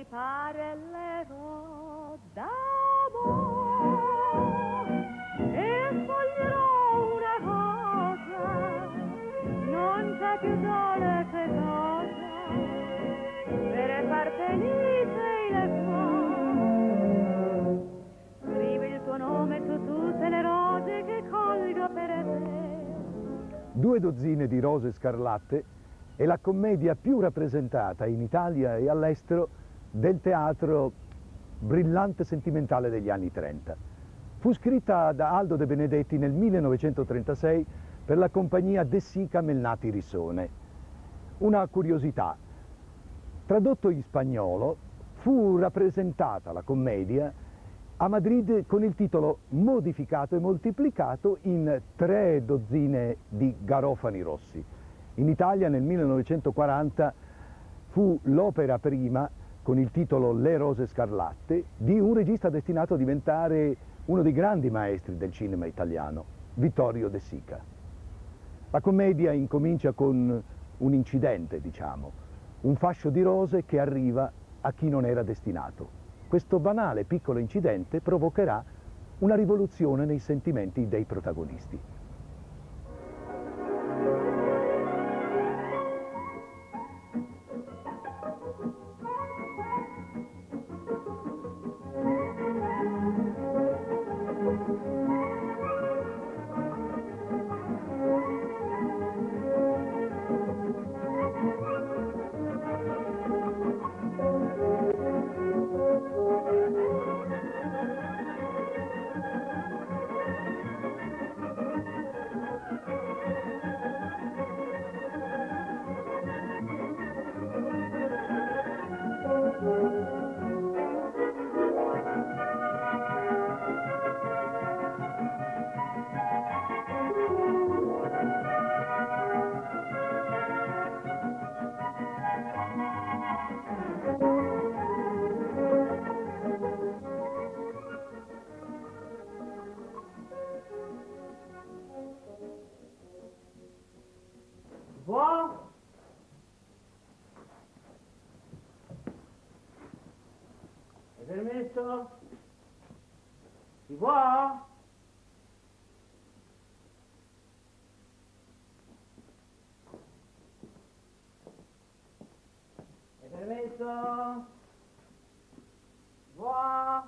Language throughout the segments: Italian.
parlerò d'amore e sfoglierò una rosa, non c'è più sole che cosa per far felice il cuore. Scrivi il tuo nome su tutte le rose che colgo per te. 2 dozzine di rose scarlatte è la commedia più rappresentata in Italia e all'estero del teatro brillante sentimentale degli anni 30. Fu scritta da Aldo De Benedetti nel 1936 per la compagnia De Sica Melnati Rissone. Una curiosità: tradotto in spagnolo, fu rappresentata la commedia a Madrid con il titolo modificato e moltiplicato in 3 dozzine di Garofani Rossi. In Italia nel 1940 fu l'opera prima con il titolo Le Rose Scarlatte di un regista destinato a diventare uno dei grandi maestri del cinema italiano, Vittorio De Sica. La commedia incomincia con un incidente, diciamo, un fascio di rose che arriva a chi non era destinato. Questo banale piccolo incidente provocherà una rivoluzione nei sentimenti dei protagonisti. Permesso? Si può? È permesso? Si può?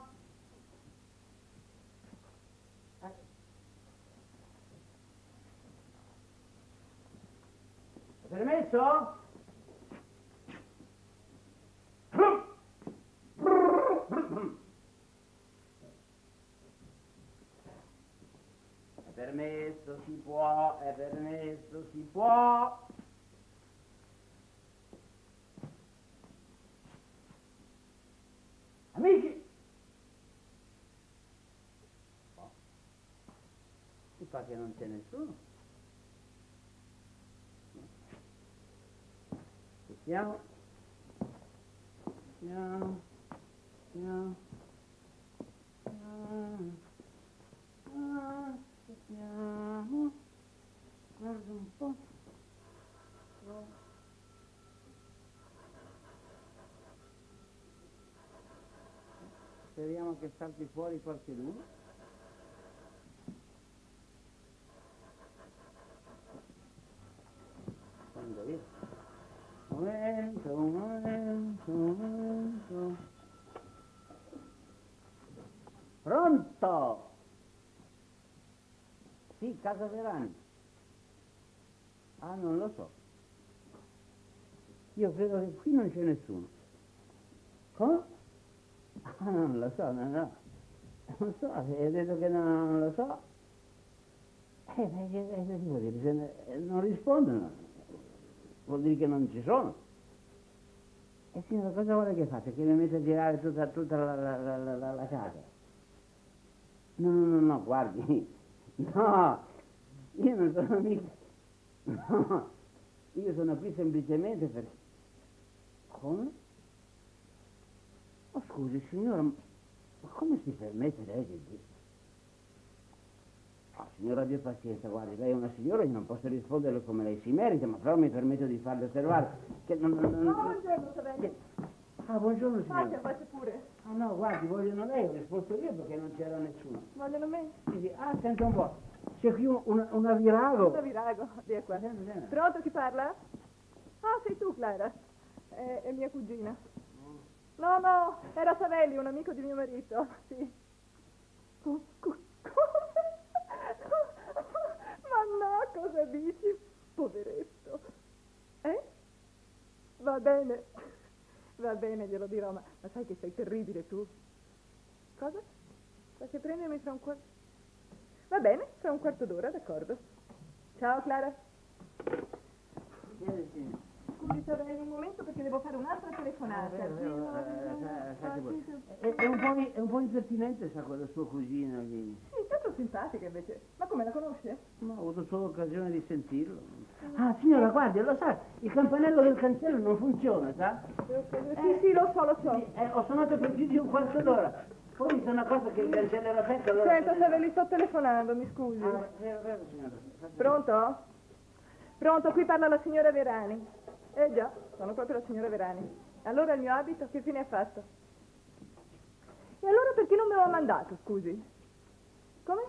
È permesso? Permesso, si può, è permesso, si può. Amici! Oh. Si fa che non c'è nessuno. Aspettiamo. Aspettiamo. Aspettiamo. Aspettiamo, guarda un po'. Speriamo che salti fuori qualcheduno. Quando io? Momento, momento, momento. Pronto? Sì, Casa Verani. Ah, non lo so. Io credo che qui non c'è nessuno. Come? Ah, non lo so, no. Non so, se hai detto che non lo so. Che vuol dire? Se non rispondono, vuol dire che non ci sono. E signora, cosa vuole che faccia? Che mi metta a girare tutta la casa? No, guardi. No, io non sono mica... No, io sono qui semplicemente per... Come? Oh, scusi, signora, ma come si permette lei di... Oh, signora, abbia pazienza, guardi, lei è una signora, io non posso risponderle come lei si merita, ma però mi permetto di farle osservare che non... Buongiorno, Savelli. Ah, buongiorno signora. Faccia pure. Ah no, guardi, vogliono lei, ho risposto io perché non c'era nessuno. Vogliono me? Sì, sì. Ah, senta un po', c'è qui una virago. Cosa virago? Via qua. Vieni, vieni. Pronto, chi parla? Ah, sei tu, Clara. È mia cugina. No, no, era Savelli, un amico di mio marito. Sì. Come? Ma no, cosa dici? Poveretto. Va bene, glielo dirò, ma sai che sei terribile tu. Cosa? Faccio prendermi fra un quarto. Va bene, fra un quarto d'ora, d'accordo. Ciao, Clara. Vieni, signora. Scusi, Savelli, un momento perché devo fare un'altra telefonata. È un po' impertinente, sa, quella sua cugina lì. Sì, tanto simpatica invece. Ma come, la conosce? Ma ho avuto solo occasione di sentirlo. Ah, signora, guardi, lo sa, il campanello del cancello non funziona, sa? Sì, lo so. Sì, ho suonato per più di un quarto d'ora. Poi mi sono accorto che il cancello era aperto, allora... Senta, Savelli, sto telefonando, mi scusi. Ah, vero, signora. Pronto? Pronto, qui parla la signora Verani. Già, sono proprio la signora Verani. Allora il mio abito che fine ha fatto? E allora perché non me lo ha mandato, scusi? Come?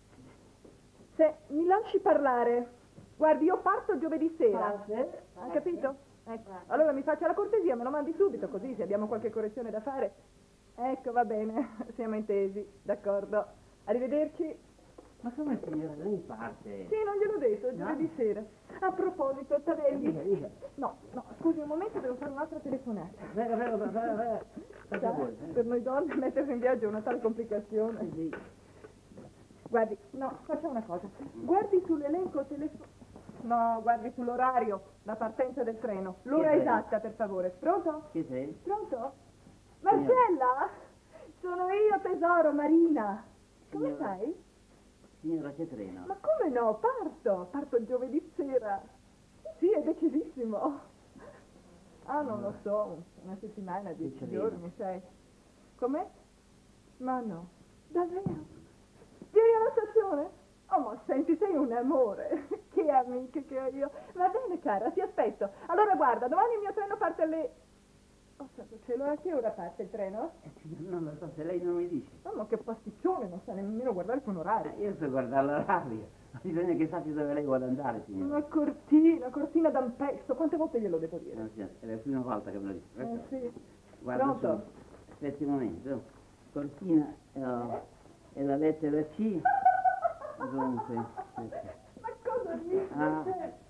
Se mi lasci parlare, guardi, io parto giovedì sera. Ha capito? Ecco. Allora mi faccia la cortesia, me lo mandi subito, così se abbiamo qualche correzione da fare. Ecco, va bene, siamo intesi, d'accordo. Arrivederci. Ma come, signora, lei parte? Sì, non gliel'ho detto, giovedì sera. A proposito, Tavelli. Dica. No, scusi un momento, devo fare un'altra telefonata. Prego. Sa, per noi donne mettersi in viaggio è una tale complicazione. Sì. Guardi, no, facciamo una cosa. Guardi sull'elenco No, guardi sull'orario, la partenza del treno. L'ora Che esatta, per favore. Pronto? Chi sei? Pronto? Marcella? Sono io, tesoro, Marina. Come Signora. stai? Signora, che treno? Ma come no? Parto giovedì sera. Sì, è decisissimo. Ah, non lo so, una settimana, 10 Piccolino. giorni, sai. Com'è? Ma no, davvero? Vieni alla stazione? Oh, ma senti, sei un amore. Che amiche che ho io. Va bene, cara, ti aspetto. Allora, guarda, domani il mio treno parte alle... Oh, santo cielo, a che ora parte il treno? Non lo so, se lei non mi dice. Oh, ma che pasticcione, non sa nemmeno guardare con orario. Io so guardare l'orario. Bisogna che sappia dove lei vuole andare, signora. Una cortina da un pezzo. Quante volte glielo devo dire? No, signora, è la prima volta che me lo dice. Sì. Guarda Pronto? su. Aspetti un momento. Cortina è la lettera C. Dunque. Ma cosa dici? A,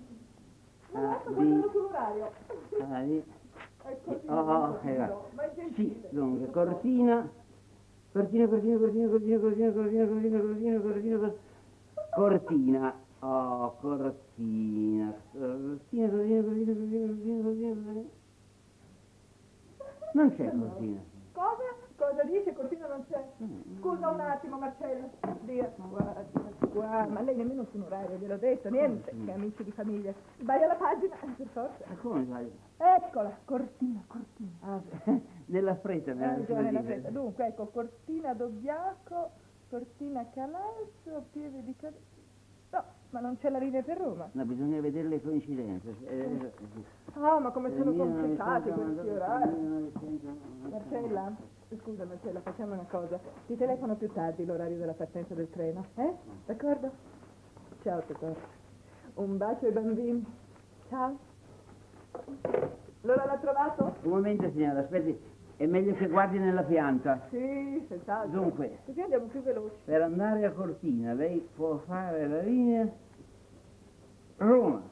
Non A, sto B, guardando sull'orario. A, B. Ecco, Vai sì, dunque, cortina, cortina, non c'è cortina. Cosa? Cosa dice? Cortina non c'è? Scusa un attimo, Marcello. Dia. Guarda, ma lei nemmeno su un orario, gliel'ho detto, niente, che amici di famiglia. Sbaglia la pagina, per forza. Ma come sbaglio? Eccola, cortina. Ah, nella fretta, Già nella fretta. Dunque, ecco, cortina Dobbiaco, cortina Calalzo, pieve di Calalzo. No, ma non c'è la linea per Roma. No, bisogna vedere le coincidenze. Ah, ma come sono complicati questi orari. 1990. Marcella, scusa Marcella, facciamo una cosa. Ti telefono più tardi l'orario della partenza del treno, D'accordo? Ciao tesoro. Un bacio ai bambini. Ciao. L'ora l'ha trovato? Un momento, signora, aspetti, è meglio che guardi nella pianta. Sì, senz'altro. Dunque, Così andiamo più veloci. per andare a Cortina, lei può fare la linea Roma,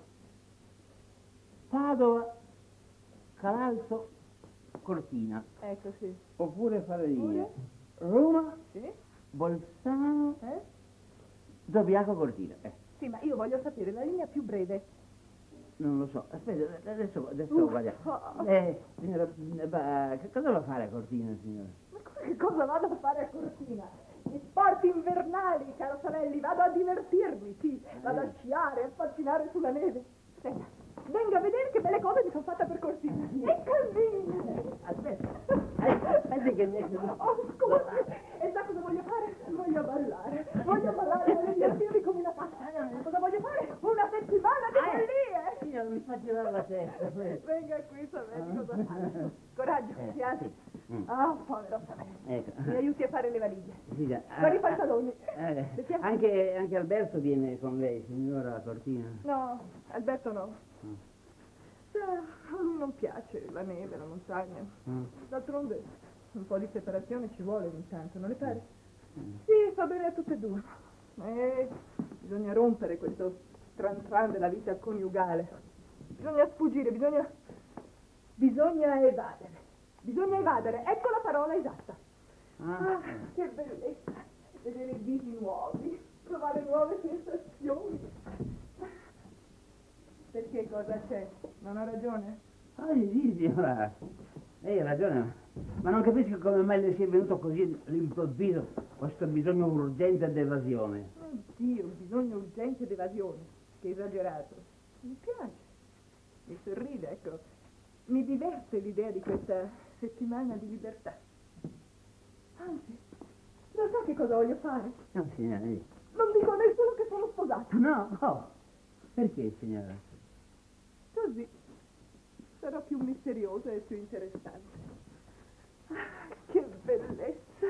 Padova, Calalzo, Cortina. Ecco, sì. Oppure fare linea Roma, Sì? Bolzano, Dobbiaco, Cortina. Sì, ma io voglio sapere la linea più breve. Non lo so, aspetta, adesso guardiamo. Signora, che cosa va a fare a Cortina, signora? Ma che cosa vado a fare a Cortina? Gli sport invernali, caro Savelli, vado a divertirmi, sì. Vado a sciare, a pattinare sulla neve. Venga, venga a vedere che belle cose mi sono fatta per Cortina. E cammina! Aspetti che mi... Oh, scusi! E sa cosa voglio fare? Voglio ballare, voglio divertirmi come una pazza. Cosa voglio fare? Una settimana di follie! Signora, mi fa girare la testa. Venga qui, Savelli, cosa faccio? Coraggio, si Ah, povero Savelli. Ecco. Mi aiuti a fare le valigie. Sì, Guardi i pantaloni. Le piace? anche Alberto viene con lei, signora Cortina. No, Alberto no. Mm. A lui non piace la neve, la montagna. Mm. D'altronde un po' di separazione ci vuole ogni tanto, non le pare? Mm. Sì, fa bene a tutte e due. Bisogna rompere questo tran della vita coniugale. Bisogna sfuggire, bisogna evadere. Bisogna evadere, ecco la parola esatta. Ah, che bellezza. Vedere visi nuovi, provare nuove sensazioni. Perché cosa c'è? Non ho ragione? Ah, sì, signora, lei ha ragione, ma non capisco come mai le sia venuto così all'improvviso questo bisogno urgente d'evasione. Oddio, bisogno urgente d'evasione, che esagerato. Mi piace, mi sorride, ecco, mi diverte l'idea di questa settimana di libertà. Anzi, lo sa che cosa voglio fare? No, signora, Non dico a nessuno che sono sposata. no, perché, signora? Così sarà più misteriosa e più interessante. Ah, che bellezza!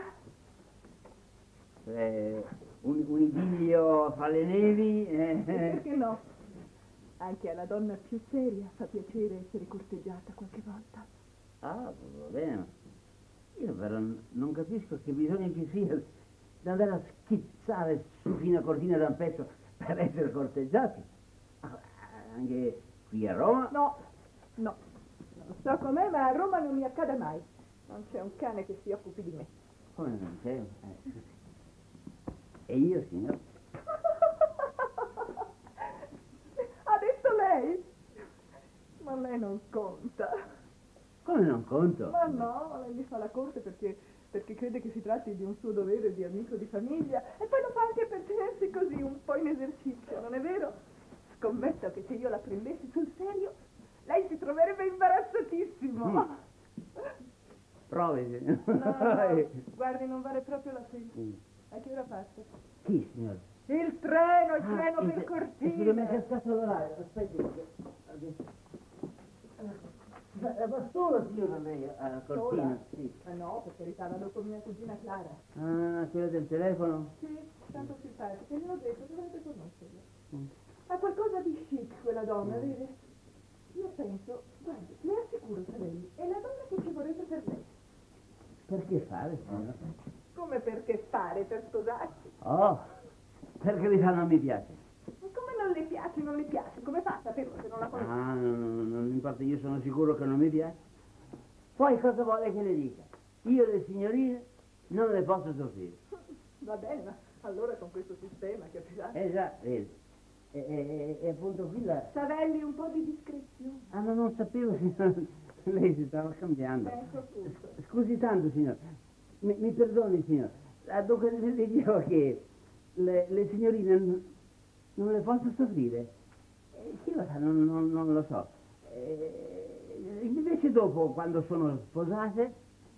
Un idillio fra le nevi. Perché no? Anche alla donna più seria fa piacere essere corteggiata qualche volta. Ah, va bene, ma io però non capisco che bisogno ci sia di andare a schizzare su fino a Cortina da un pezzo per essere corteggiati. Anche qui a Roma? No. Non so com'è, ma a Roma non mi accade mai. Non c'è un cane che si occupi di me. Come non c'è? E io, signor? Ha detto lei? Ma lei non conta. Come non conto? Ma no, lei mi fa la corte perché crede che si tratti di un suo dovere di amico di famiglia e poi lo fa anche per tenersi così un po' in esercizio, non è vero? Scommetto che se io la prendessi sul serio, lei si troverebbe imbarazzatissimo. Provi, signor. No, guardi, non vale proprio la pena. A che ora passa? Sì, signor. Il treno per Cortina. Scusi, mi è cascato l'orario, aspetti. Va solo, signora, lei a Cortina? Sì. No, per carità, vado con mia cugina Clara. Ah, quella del telefono? Sì, tanto simpatica. Gliel'ho detto, dovete conoscerla. Ha qualcosa di chic quella donna, vede? Io penso, guardi, le assicuro, Savelli, è la donna che ci vorrebbe per lei. Perché fare, signora? Come perché fare per sposarsi? Oh, perché mi fa non mi piace. Ma come non le piace, non le piace? Come fa a saperlo se non la conosce? Ah, non importa, io sono sicuro che non mi piace. Poi cosa vuole che le dica? Io le signorine non le posso soffrire. Va bene, ma allora con questo sistema, capirà? Già, vedi. E appunto qui la... Savelli, un po' di discrezione. Ah, ma non sapevo, signora. Lei si stava cambiando. Ecco appunto. Scusi tanto, signor. Mi perdoni, signor. Dunque le dicevo che le signorine non le posso soffrire. Chi lo sa, non lo so. Invece dopo, quando sono sposate,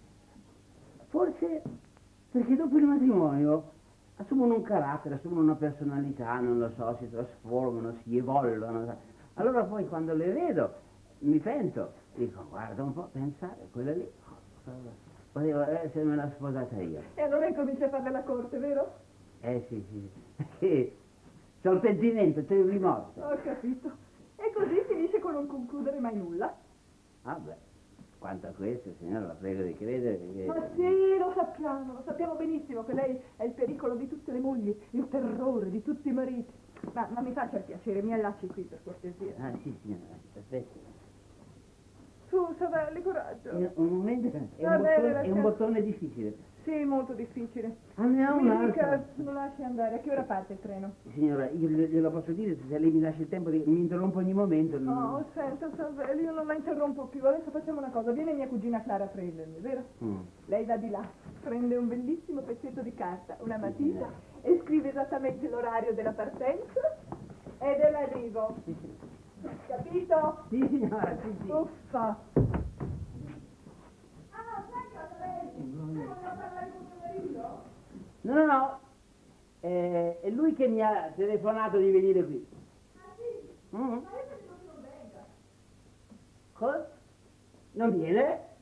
forse perché dopo il matrimonio assumono un carattere, assumono una personalità, non lo so, si trasformano, si evolvono. Allora poi quando le vedo mi pento, dico guarda un po', pensare, quella lì poteva essermela sposata io. E allora incomincia a farle la corte, vero? Sì, perché c'ho il pentimento, c'è il rimorso. Ho capito. E così finisce con non concludere mai nulla. Ah beh, quanto a questo, signora, la prego di credere che... Ma sì, lo sappiamo benissimo che lei è il pericolo di tutte le mogli, il terrore di tutti i mariti. Ma mi faccia il piacere, mi allacci qui per cortesia. Ah sì, signora, aspetta. Su, Savelli, coraggio. Un momento, Va bene, è un bottone difficile. Sì, molto difficile. Ah, ne ha Mi un'altra. dica, lo lasci andare. A che ora parte il treno? Signora, io glielo posso dire, se lei mi lascia il tempo, mi interrompo ogni momento. Oh, senta, Savelli, io non la interrompo più. Adesso facciamo una cosa. Viene mia cugina Clara a prendermi, vero? Lei va di là, prende un bellissimo pezzetto di carta, una matita, e scrive esattamente l'orario della partenza e dell'arrivo. Capito? Sì, signora, sì. Uffa. Ah, sai cosa, Savelli? Voglio parlare con tuo marito? No. È lui che mi ha telefonato di venire qui. Ah, sì? Ma io penso che non venga. Cosa? Non viene? Non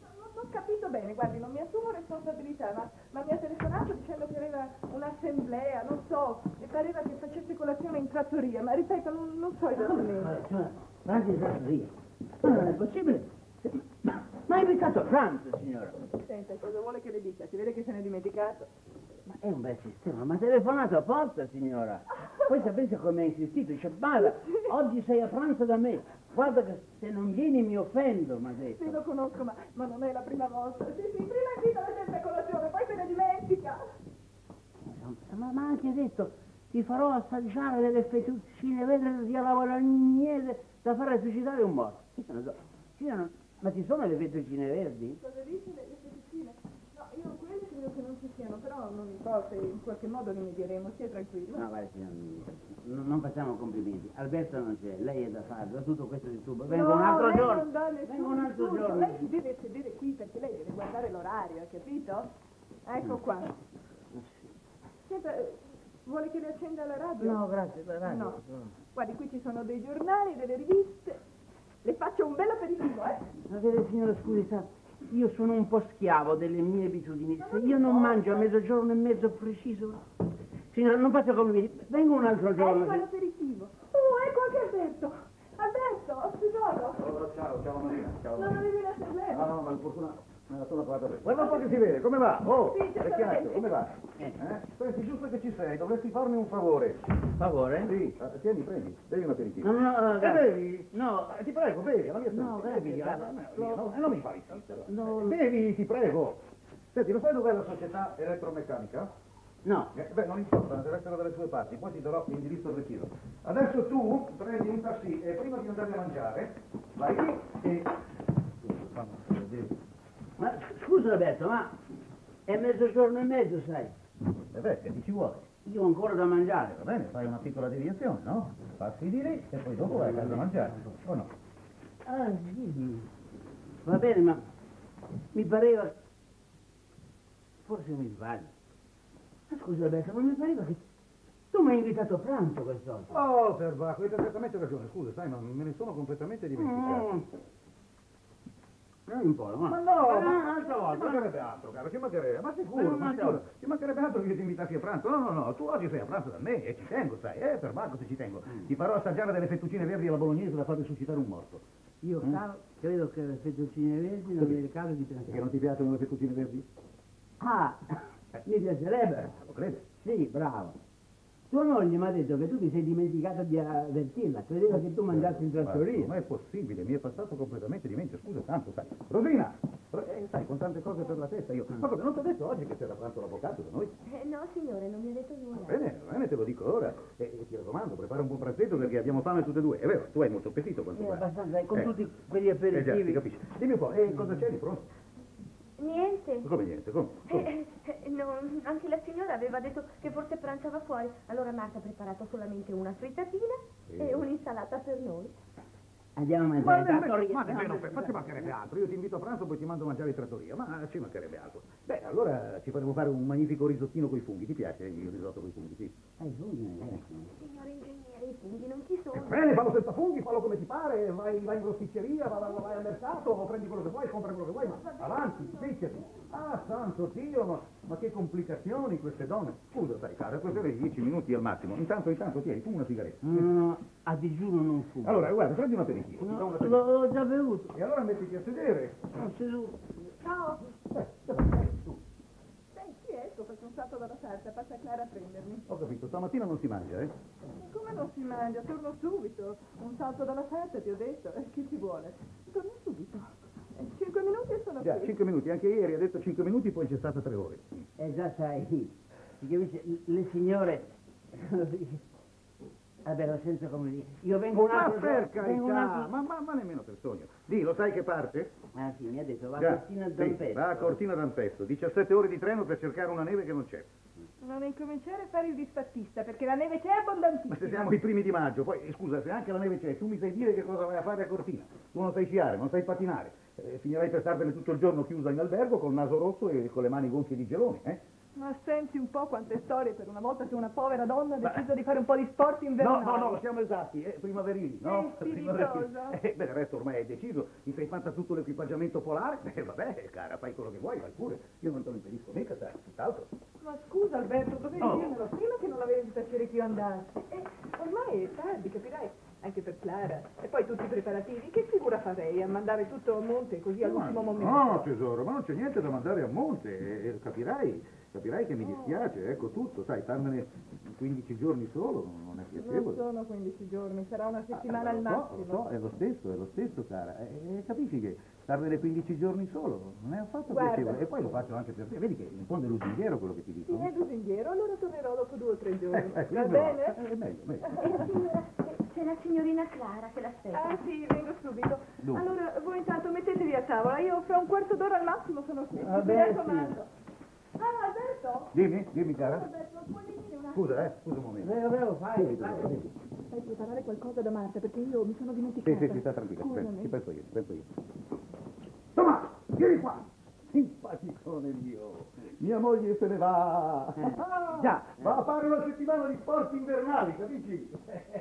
ho capito bene, guardi, non mi assumo responsabilità, ma mi ha telefonato dicendo che aveva un'assemblea, non so, e pareva che facesse colazione in trattoria, ma ripeto, non so esattamente. Ma anche in trattoria? Ma non è possibile. Ma ha invitato a pranzo, signora. Senta, cosa vuole che le dica? Si vede che se n'è dimenticato. Ma è un bel sistema, ma ha telefonato apposta, signora. Poi sapete come ha insistito? Dice, guarda, oggi sei a pranzo da me. Guarda che se non vieni mi offendo, mi ha detto. Sì, lo conosco, ma non è la prima volta. Sì, prima invita la gente a colazione, poi se ne dimentica. Ma ha anche detto, ti farò assaggiare delle fettuccine vere di alla bolognese da far resuscitare un morto. Io non so. Signora, ma ci sono le fettuccine verdi? Cosa dici, le fettuccine? No, io quelle credo che non ci siano, però non importa, in qualche modo rimedieremo, stia tranquillo. No, guarda, signora, non facciamo complimenti. Alberto non c'è, lei è da farlo, tutto questo di tubo. Vengo un altro giorno. Non dà nessun Vengo un altro disturbo. giorno. Lei si deve sedere qui perché lei deve guardare l'orario, hai capito? Ecco qua. Senta, vuole che le accenda la radio? No, grazie, la radio. No. Guardi, qui ci sono dei giornali, delle riviste. Le faccio un bel aperitivo, eh? Ma vede, signora, scusi, sa, io sono un po' schiavo delle mie abitudini. Se io non mangio a mezzogiorno e mezzo preciso... Signora, non faccio complimenti. Vengo un altro giorno. Ecco l'aperitivo. Ecco anche Alberto. Alberto, tesoro. Oh, ciao Marina, ciao. Non avevi in assemblea. No, ma per fortuna me la sono trovata per... Guarda un po' che si vede, come va? Oh, Sì, certamente. vecchiaccio, come va? Senti, giusto che ci sei, dovresti farmi un favore. Favore? Sì, tieni, prendi, bevi un aperitivo. No, no, grazie. Bevi? No. Ti prego, bevi, alla mia stanza. No, Bevi, grazie. non mi fai insistere. No. Bevi, ti prego. Senti, lo sai dov'è la società elettromeccanica? No. Beh, non importa, deve essere dalle tue parti, poi ti darò l'indirizzo del ritiro. Adesso tu prendi un taxi e prima di andare a mangiare, vai lì e... Ma scusa Alberto, ma è mezzogiorno e mezzo, sai? Che ti ci vuole? Io ho ancora da mangiare. Va bene, fai una piccola deviazione, no? Passi di lì e poi dopo vai a casa a mangiare, o no? Ah, sì. Va bene, ma mi pareva... Forse mi sbaglio. Ma scusa Alberto, ma mi pareva che tu mi hai invitato a pranzo quest'oggi. Oh, perbacco, hai perfettamente ragione, scusa, sai, ma me ne sono completamente dimenticato. Non importa, ma... Ma no, un'altra ci volta. mancherebbe altro, caro, ci mancherebbe, ma sicuro, ci mancherebbe altro che io ti invitassi a pranzo. No, tu oggi sei a pranzo da me e ci tengo, sai, per Marco se ci tengo. Ti farò assaggiare delle fettuccine verdi alla bolognese da far risuscitare un morto. Io credo che le fettuccine verdi non è il caso di Perché pensare. non ti piacciono le fettuccine verdi? Ah, mi piacerebbe. Lo crede? Sì, bravo. Tua moglie mi ha detto che tu ti sei dimenticato di avvertirla, credeva che tu mangiassi in trattoria. Ma è possibile, mi è passato completamente di mente, scusa tanto, sai. Rosina, sai, con tante cose per la testa io. Ma cosa, non ti ho detto oggi che c'era pranzo l'avvocato da noi? No, signore, non mi ha detto nulla. Bene, te lo dico ora. E ti raccomando, prepara un buon pranzetto perché abbiamo fame tutte e due. È vero, tu hai molto appetito quanto guarda. Abbastanza, con tutti quegli Già, aperitivi. si capisce. Dimmi un po', cosa c'è di pronto? Niente. Come niente, come? No, anche la signora aveva detto che forse pranzava fuori. Allora Marta ha preparato solamente una frittatina e un'insalata per noi. Andiamo a mangiare in trattoria. Ma nemmeno, ma ci mancherebbe altro. Io ti invito a pranzo, poi ti mando a mangiare in trattoria. Ma ci mancherebbe altro. Beh, allora ci faremo fare un magnifico risottino coi funghi. Ti piace il risotto coi funghi? Sì. Signore ingegnere, i funghi non ci sono. Bene, fallo senza funghi, fallo come ti pare, vai in rosticceria, vai al mercato, prendi quello che vuoi, compra quello che vuoi, ma avanti, spicciati. Ah, santo Dio, ma che complicazioni queste donne. Scusa, sai, cara, queste 10 minuti al massimo. Intanto, tieni, fuma una sigaretta. No, a digiuno non fumo. Allora, guarda, prendi un aperitivo. ti do un aperitivo. L'ho già bevuto. E allora mettiti a sedere. Ho seduto. Ciao. Dove sei tu? Sì, ecco, faccio un salto dalla sarta, passa Clara a prendermi. Ho capito, stamattina non si mangia, eh? Come non si mangia? Torno subito. Un salto dalla sarta, ti ho detto. Chi ci vuole? Torno subito. 5 minuti e sono Già, qui. 5 minuti, anche ieri ha detto 5 minuti, poi c'è stata 3 ore. Già sai, si capisce, le signore... Vabbè, lo senso come dire. Io vengo un altro... per vengo un carità, altro... ma nemmeno per sogno. Dì, lo sai che parte? Ah sì, mi ha detto, va a Già, Cortina sì, d'Ampezzo. va a Cortina d'Ampezzo, 17 ore di treno per cercare una neve che non c'è. Non incominciare a fare il disfattista, perché la neve c'è Ma abbondantissima. se siamo i primi di maggio, poi scusa, se anche la neve c'è, tu mi sai dire che cosa vai a fare a Cortina? Tu non sai sciare, non sai pattinare, finirai per startene tutto il giorno chiusa in albergo col naso rosso e con le mani gonfie di gelone, eh? Ma senti un po' quante storie per una volta che una povera donna ha deciso di fare un po' di sport invernale. No, siamo esatti, primaverili, no? Sì, di Primaverili. cosa? Beh, del resto ormai è deciso, ti sei fatta tutto l'equipaggiamento polare, vabbè, cara, fai quello che vuoi, vai pure. Io non te lo impedisco mica, sai, tutt'altro. Ma scusa Alberto, dovevi dirmelo prima che non avevi piacere che io andassi. Ormai è tardi, capirai, anche per Clara. E poi tutti i preparativi, che figura farei a mandare tutto a monte così all'ultimo momento? No, tesoro, ma non c'è niente da mandare a monte, capirai che mi dispiace, ecco tutto, sai, starmene 15 giorni solo non è Non piacevole. sono 15 giorni, sarà una settimana al Lo massimo. so, è lo stesso, cara. Capisci che starmene 15 giorni solo non è affatto Guarda. piacevole. E poi lo faccio anche per te. Vedi che in fondo è lusinghiero quello che ti dico. Sì, è lusinghiero, allora tornerò dopo 2 o 3 giorni. Va È bene? meglio. Signora, c'è la signorina Clara che l'aspetta. Ah sì, vengo subito. Dunque. Allora, voi intanto mettetevi a tavola, io fra un quarto d'ora al massimo sono qui. Va Mi bene, raccomando. Ah, Alberto? Dimmi, cara. Alberto, puoi venire un attimo? Scusa un momento. Prego, fai. Fai preparare qualcosa da Marta, perché io mi sono dimenticata. Sì, sta tranquilla, Scusami. ci penso io. Tommaso, vieni qua. Simpaticone mio. Mia moglie se ne va. Già. Va a fare una settimana di sport invernali, capisci?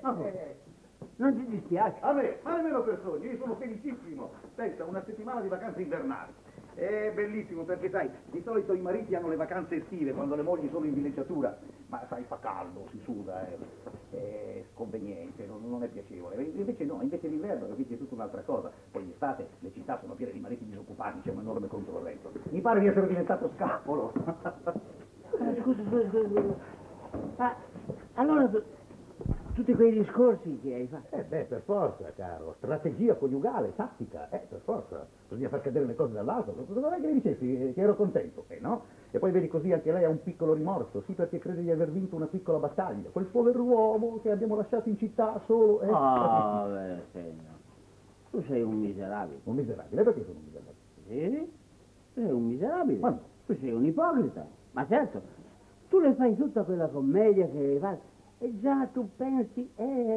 Non ti dispiace? A me, ma nemmeno per sogni, io sono felicissimo. Pensa, una settimana di vacanze invernali. È bellissimo perché, sai, di solito i mariti hanno le vacanze estive quando le mogli sono in villeggiatura, ma sai, fa caldo, si suda, è sconveniente, non è piacevole. Invece no, invece l'inverno, capisci, è tutta un'altra cosa. Poi d'estate le città sono piene di mariti disoccupati, c'è un enorme controllento. Mi pare di essere diventato scapolo. Scusa. Ma allora tutti quei discorsi che hai fatto. Per forza, caro. Strategia coniugale, tattica, per forza. Bisogna far cadere le cose dall'alto. Non è che mi dicessi che ero contento, no? E poi vedi così anche lei ha un piccolo rimorso, sì, perché crede di aver vinto una piccola battaglia. Quel pover'uomo che abbiamo lasciato in città solo, Segno. Tu sei un miserabile. Un miserabile, perché sono un miserabile? Sì? Tu sei un miserabile. Ma no. Tu sei un ipocrita. Ma certo, tu le fai tutta quella commedia che hai fatto e già tu pensi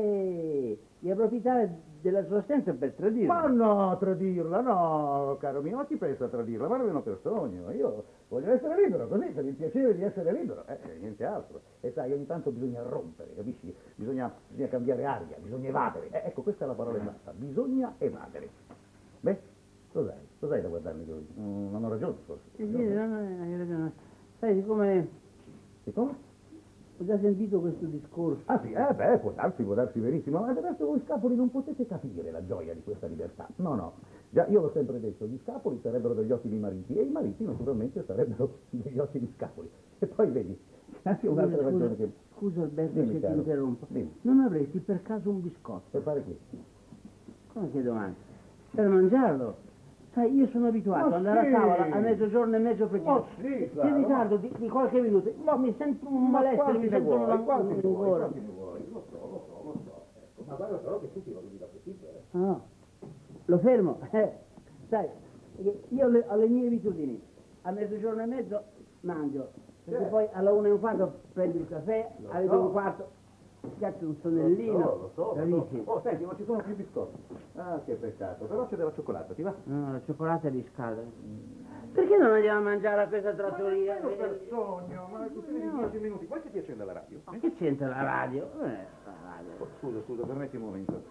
di approfittare della sua assenza per tradirla. Ma no, tradirla, no, caro mio, ma chi pensa a tradirla? Ma nemmeno per sogno. Io voglio essere libero, così, per il piacere di essere libero, niente altro. E sai, ogni tanto bisogna rompere, capisci? Bisogna cambiare aria, bisogna evadere. Ecco, questa è la parola esatta, bisogna evadere. Beh, cos'hai da guardarmi così? Non ho ragione, forse. Sì, no, hai ragione. Sai, siccome E come? ho già sentito questo discorso. Ah sì, può darsi verissimo, ma del resto voi scapoli non potete capire la gioia di questa libertà. No, già io l'ho sempre detto, gli scapoli sarebbero degli ottimi mariti e i mariti naturalmente sarebbero degli ottimi scapoli. E poi vedi, c'è anche un'altra ragione che... Scusa Alberto, Dimmi, se ti caro. interrompo. Dimmi. Non avresti per caso un biscotto? Per fare che? Come che domanda? Per mangiarlo. Sai, io sono abituato ad andare sì. a tavola a mezzogiorno e mezzo preciso. Ma sì, Se Clara, ritardo di qualche minuto, mi sento un malessere, mi sento un languore. Quanti ne vuoi? Lo so. Ecco, ma guarda però che tu ti rovini l'appetito, No, lo fermo. Sai, io ho le mie abitudini. A mezzogiorno e mezzo mangio, perché poi alla 1:15 prendo il caffè, alle 2:15 schiaccio un sonnellino. Lo so. Capisci? Oh, senti, non ci sono più biscotti. Ah, che peccato. Però c'è della cioccolata, ti va? No, la cioccolata riscalda. Perché non andiamo a mangiare a questa trattoria? Ma per sogno, ma è questione di 10 minuti. Poi che ti accende la radio? Ma che c'entra la radio? La radio. Oh, scusa, permetti un momento.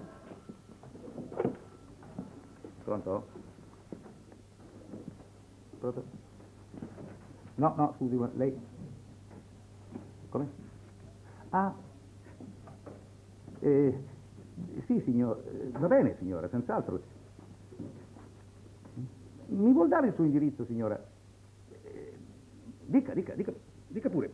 Pronto? Pronto? No, scusi, ma lei... Come? Ah, sì, signor, va bene, signora, senz'altro. Mi vuol dare il suo indirizzo, signora? Dica pure.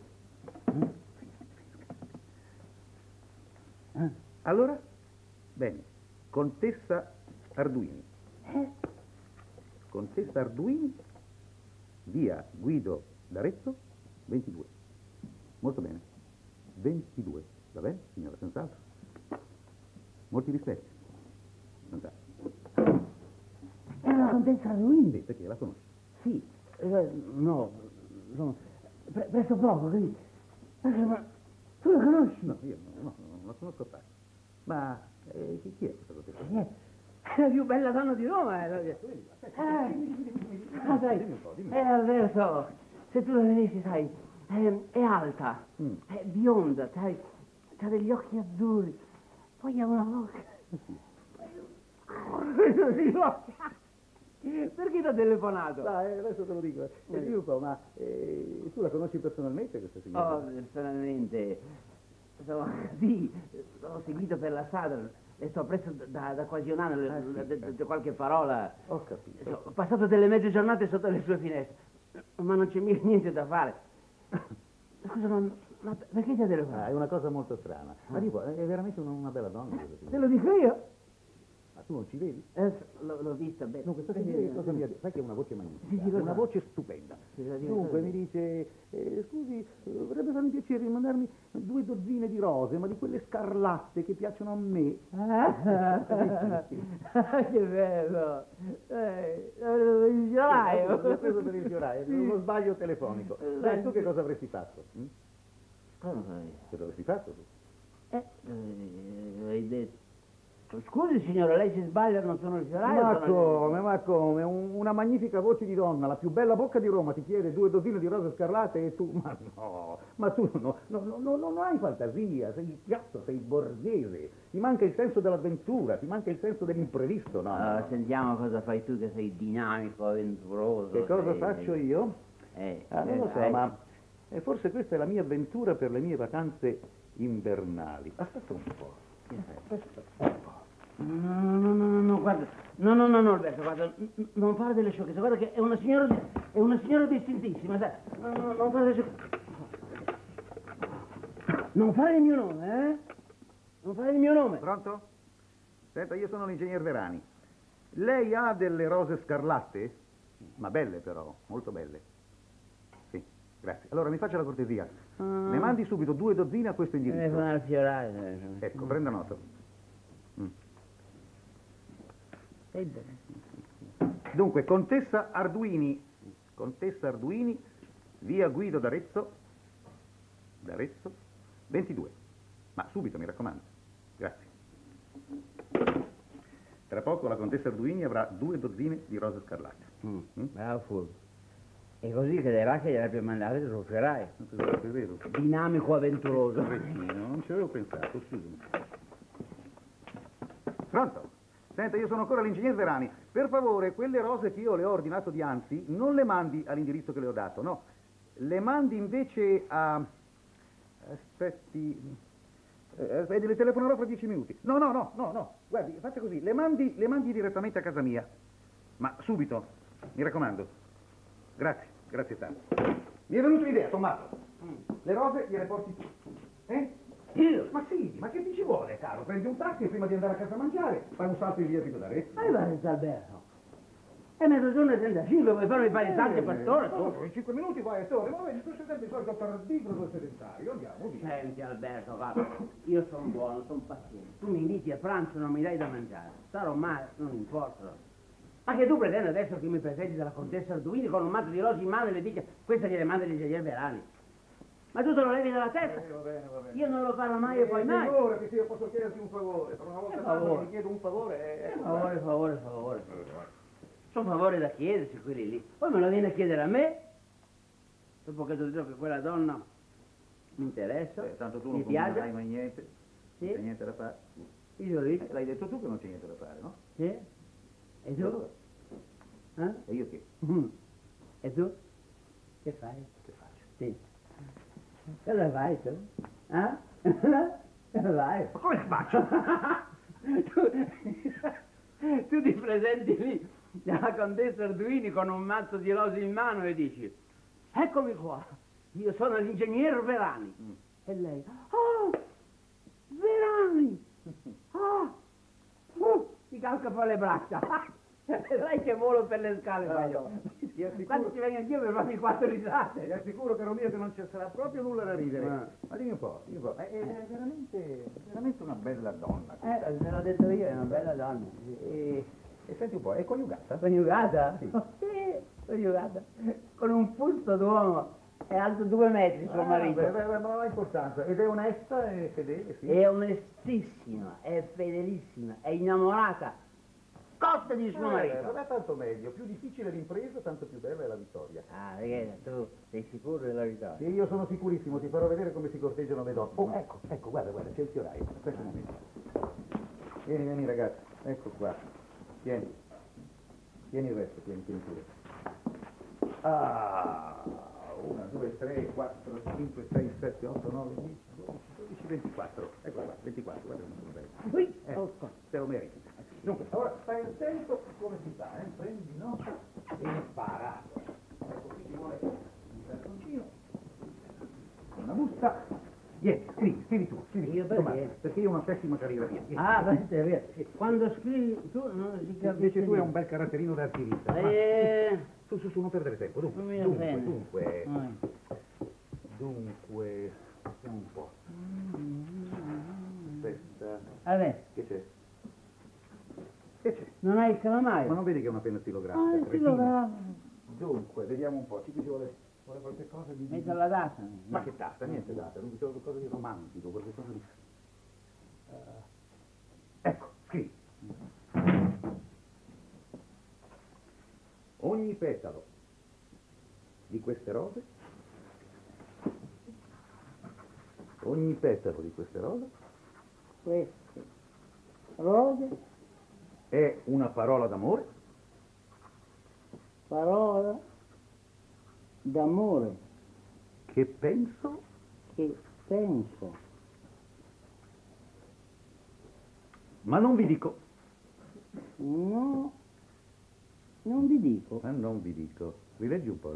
Allora? Bene, Contessa Arduini. Contessa Arduini, via Guido d'Arezzo, 22. Molto bene. 22, va bene, signora, senz'altro. Molti rispetti. Senz'altro. È la contessa Arduini? Sì, perché la conosci? Sì, no, insomma, presto poco, capisci? Ma tu la conosci? No, io non la conosco affatto. Ma chi è questa contessa? È la più bella donna di Roma, sai, Dimmi un po'. Alberto, se tu la vedessi, sai, è alta, è bionda, sai, ha degli occhi azzurri, poi ha una bocca. Perché ti ha telefonato? Dai, adesso te lo dico. Dimmi un po', ma tu la conosci personalmente questa signora? Oh, personalmente, insomma, sì, l'ho seguito per la strada e sto presso da quasi un anno, da qualche parola. Ho capito. Ho passato delle mezze giornate sotto le sue finestre, ma non c'è mica niente da fare. Scusa, ma perché ti ha telefonato? È una cosa molto strana. Ma dico, è veramente una bella donna questa Te signora. lo dico io. Ma tu non ci vedi? L'ho vista bene. No, questa signora che cosa mi ha detto? Sai che è una voce magnifica, Sì, cosa? una voce stupenda. Cosa dice? Dunque mi dice, scusi, vorrebbe farmi piacere di mandarmi 2 dozzine di rose, ma di quelle scarlatte che piacciono a me. Che bello! Il Mi ha fioraio! preso per il fioraio, uno sbaglio telefonico. Sai, tu che cosa avresti fatto? Come fai? Cosa avresti fatto tu? Hai detto. Scusi signora, lei si sbaglia, non sono il fioraio. Ma come? Una magnifica voce di donna, la più bella bocca di Roma, ti chiede 2 dozzine di rose scarlatte e tu... Ma tu non hai fantasia, sei piatto, sei borghese, ti manca il senso dell'avventura, ti manca il senso dell'imprevisto, no? Sentiamo cosa fai tu che sei dinamico, avventuroso. Che cosa faccio io? Non lo so, ma forse questa è la mia avventura per le mie vacanze invernali. Aspetta un po'. Aspetta un po'. No, guarda, no, Alberto, guarda, non fare delle sciocchezze, guarda che è una signora distintissima, sai, non fare delle sciocchezze. Non fare il mio nome, eh? Non fare il mio nome. Pronto? Senta, io sono l'ingegner Verani. Lei ha delle rose scarlatte? Ma belle però, molto belle. Sì, grazie. Allora mi faccia la cortesia. Ne mandi subito 2 dozzine a questo indirizzo. Telefonare al fioraio. Ecco, prenda nota. Dunque, Contessa Arduini, via Guido d'Arezzo, 22. Ma subito, mi raccomando. Grazie. Tra poco la Contessa Arduini avrà 2 dozzine di rose scarlatte. Bravo Fulvio. E così crederà che gliel'abbia mandate sul fioraio. È vero. Dinamico avventuroso. Non ci avevo pensato, scusami. Pronto? Senta, io sono ancora l'ingegner Verani. Per favore, quelle rose che io le ho ordinato dianzi, non le mandi all'indirizzo che le ho dato, no. Le mandi invece a... Aspetti... le telefonerò fra 10 minuti. No. Guardi, faccia così. Le mandi direttamente a casa mia. Ma subito, mi raccomando. Grazie tanto. Mi è venuta un'idea, Tommaso. Le rose gliele porti tu. Io? Ma sì, ma che ti ci vuole, caro? Prendi un taxi e prima di andare a casa a mangiare, fai un salto in via Guido d'Arezzo. Ma va Alberto. È mezzogiorno e 35, vuoi farmi fare i salti per ora? In 5 minuti vai a torre, ma vedi, tu sei sempre il solito tardigrado sedentario, andiamo, via. Senti Alberto, guarda, io sono buono, sono paziente. Tu mi inviti a pranzo, non mi dai da mangiare. Starò male, non importa. Ma che tu pretendi adesso che mi presenti dalla Contessa Arduini con un mazzo di rose in mano e le dica questa gliele manda l'ingegner Verani? Ma tu te lo levi dalla testa? Va bene. Io non lo farò mai e poi mai. Allora, che se io posso chiederti un favore, per una volta tanto mi chiedo un favore. Favore. Sono favori da chiedersi quelli lì. Poi me lo viene a chiedere a me, dopo che ti ho detto che quella donna mi interessa, Tanto tu mi non piace. combinerai mai niente, Sì. non c'è niente da fare. Io lì. L'hai detto tu che non c'è niente da fare, no? Sì. E tu? E io che? E tu? Che fai? Che faccio? Sì. Cosa fai tu? Cosa fai? Ma come faccio? Tu ti presenti lì dalla Contessa Arduini con un mazzo di rose in mano e dici: eccomi qua, io sono l'ingegner Verani. E lei: oh, Verani! Ti calca per le braccia. Vedrai che volo per le scale faccio. Quando ci vengo anch'io per farmi 4 risate. Ti assicuro, caro mio, che non ci sarà proprio nulla da ridere. Ma dimmi un po', è veramente una bella donna. Te l'ho detto io, è una bella donna. E senti un po', è coniugata? Coniugata? Sì. Sì, coniugata. Con un fusto d'uomo. È alto 2 metri suo marito. Ma non ha importanza. Ed è onesta e fedele, sì. È onestissima, è fedelissima, è innamorata. nascoste di suo marito. Non è tanto meglio, più difficile l'impresa, tanto più bella è la vittoria. Ah, perché tu sei sicuro della vittoria? Sì, io sono sicurissimo, ti farò vedere come si corteggiano le donne. Oh, ecco, guarda, c'è il fioraio. Aspetta un momento. Vieni ragazzi, ecco qua. Tieni il resto, tieni pure. Ah, 1, 2, 3, 4, 5, 6, 7, 8, 9, 10, 12, 12, 24. Ecco qua, 24, guarda come sono bello. Te lo meriti. Dunque, ora stai attento come si fa, prendi nota e impara. Ecco, qui ci vuole un cartoncino, una busta. Vieni, scrivi tu. Io perché io ho una pessima calligrafia. Ah, è vero. Quando scrivi tu non si capisce. Invece tu hai un bel caratterino da archivista. Su, non perdere tempo. Dunque, vediamo un po'. Aspetta. Vabbè, Che c'è? non hai il calamaio? Ma non vedi che è una penna stilografica? Ah, stilografica. Dunque, vediamo un po'. Ci vuole qualche cosa di... Metta la data. Ma che data? Niente data. Non c'è qualcosa di romantico, qualche cosa di... Ecco, scrivi. Ogni petalo di queste rose, Queste rose, è una parola d'amore, parola d'amore che penso che penso, ma non vi dico. no, non vi dico. Ma non vi dico. Rileggi un po'.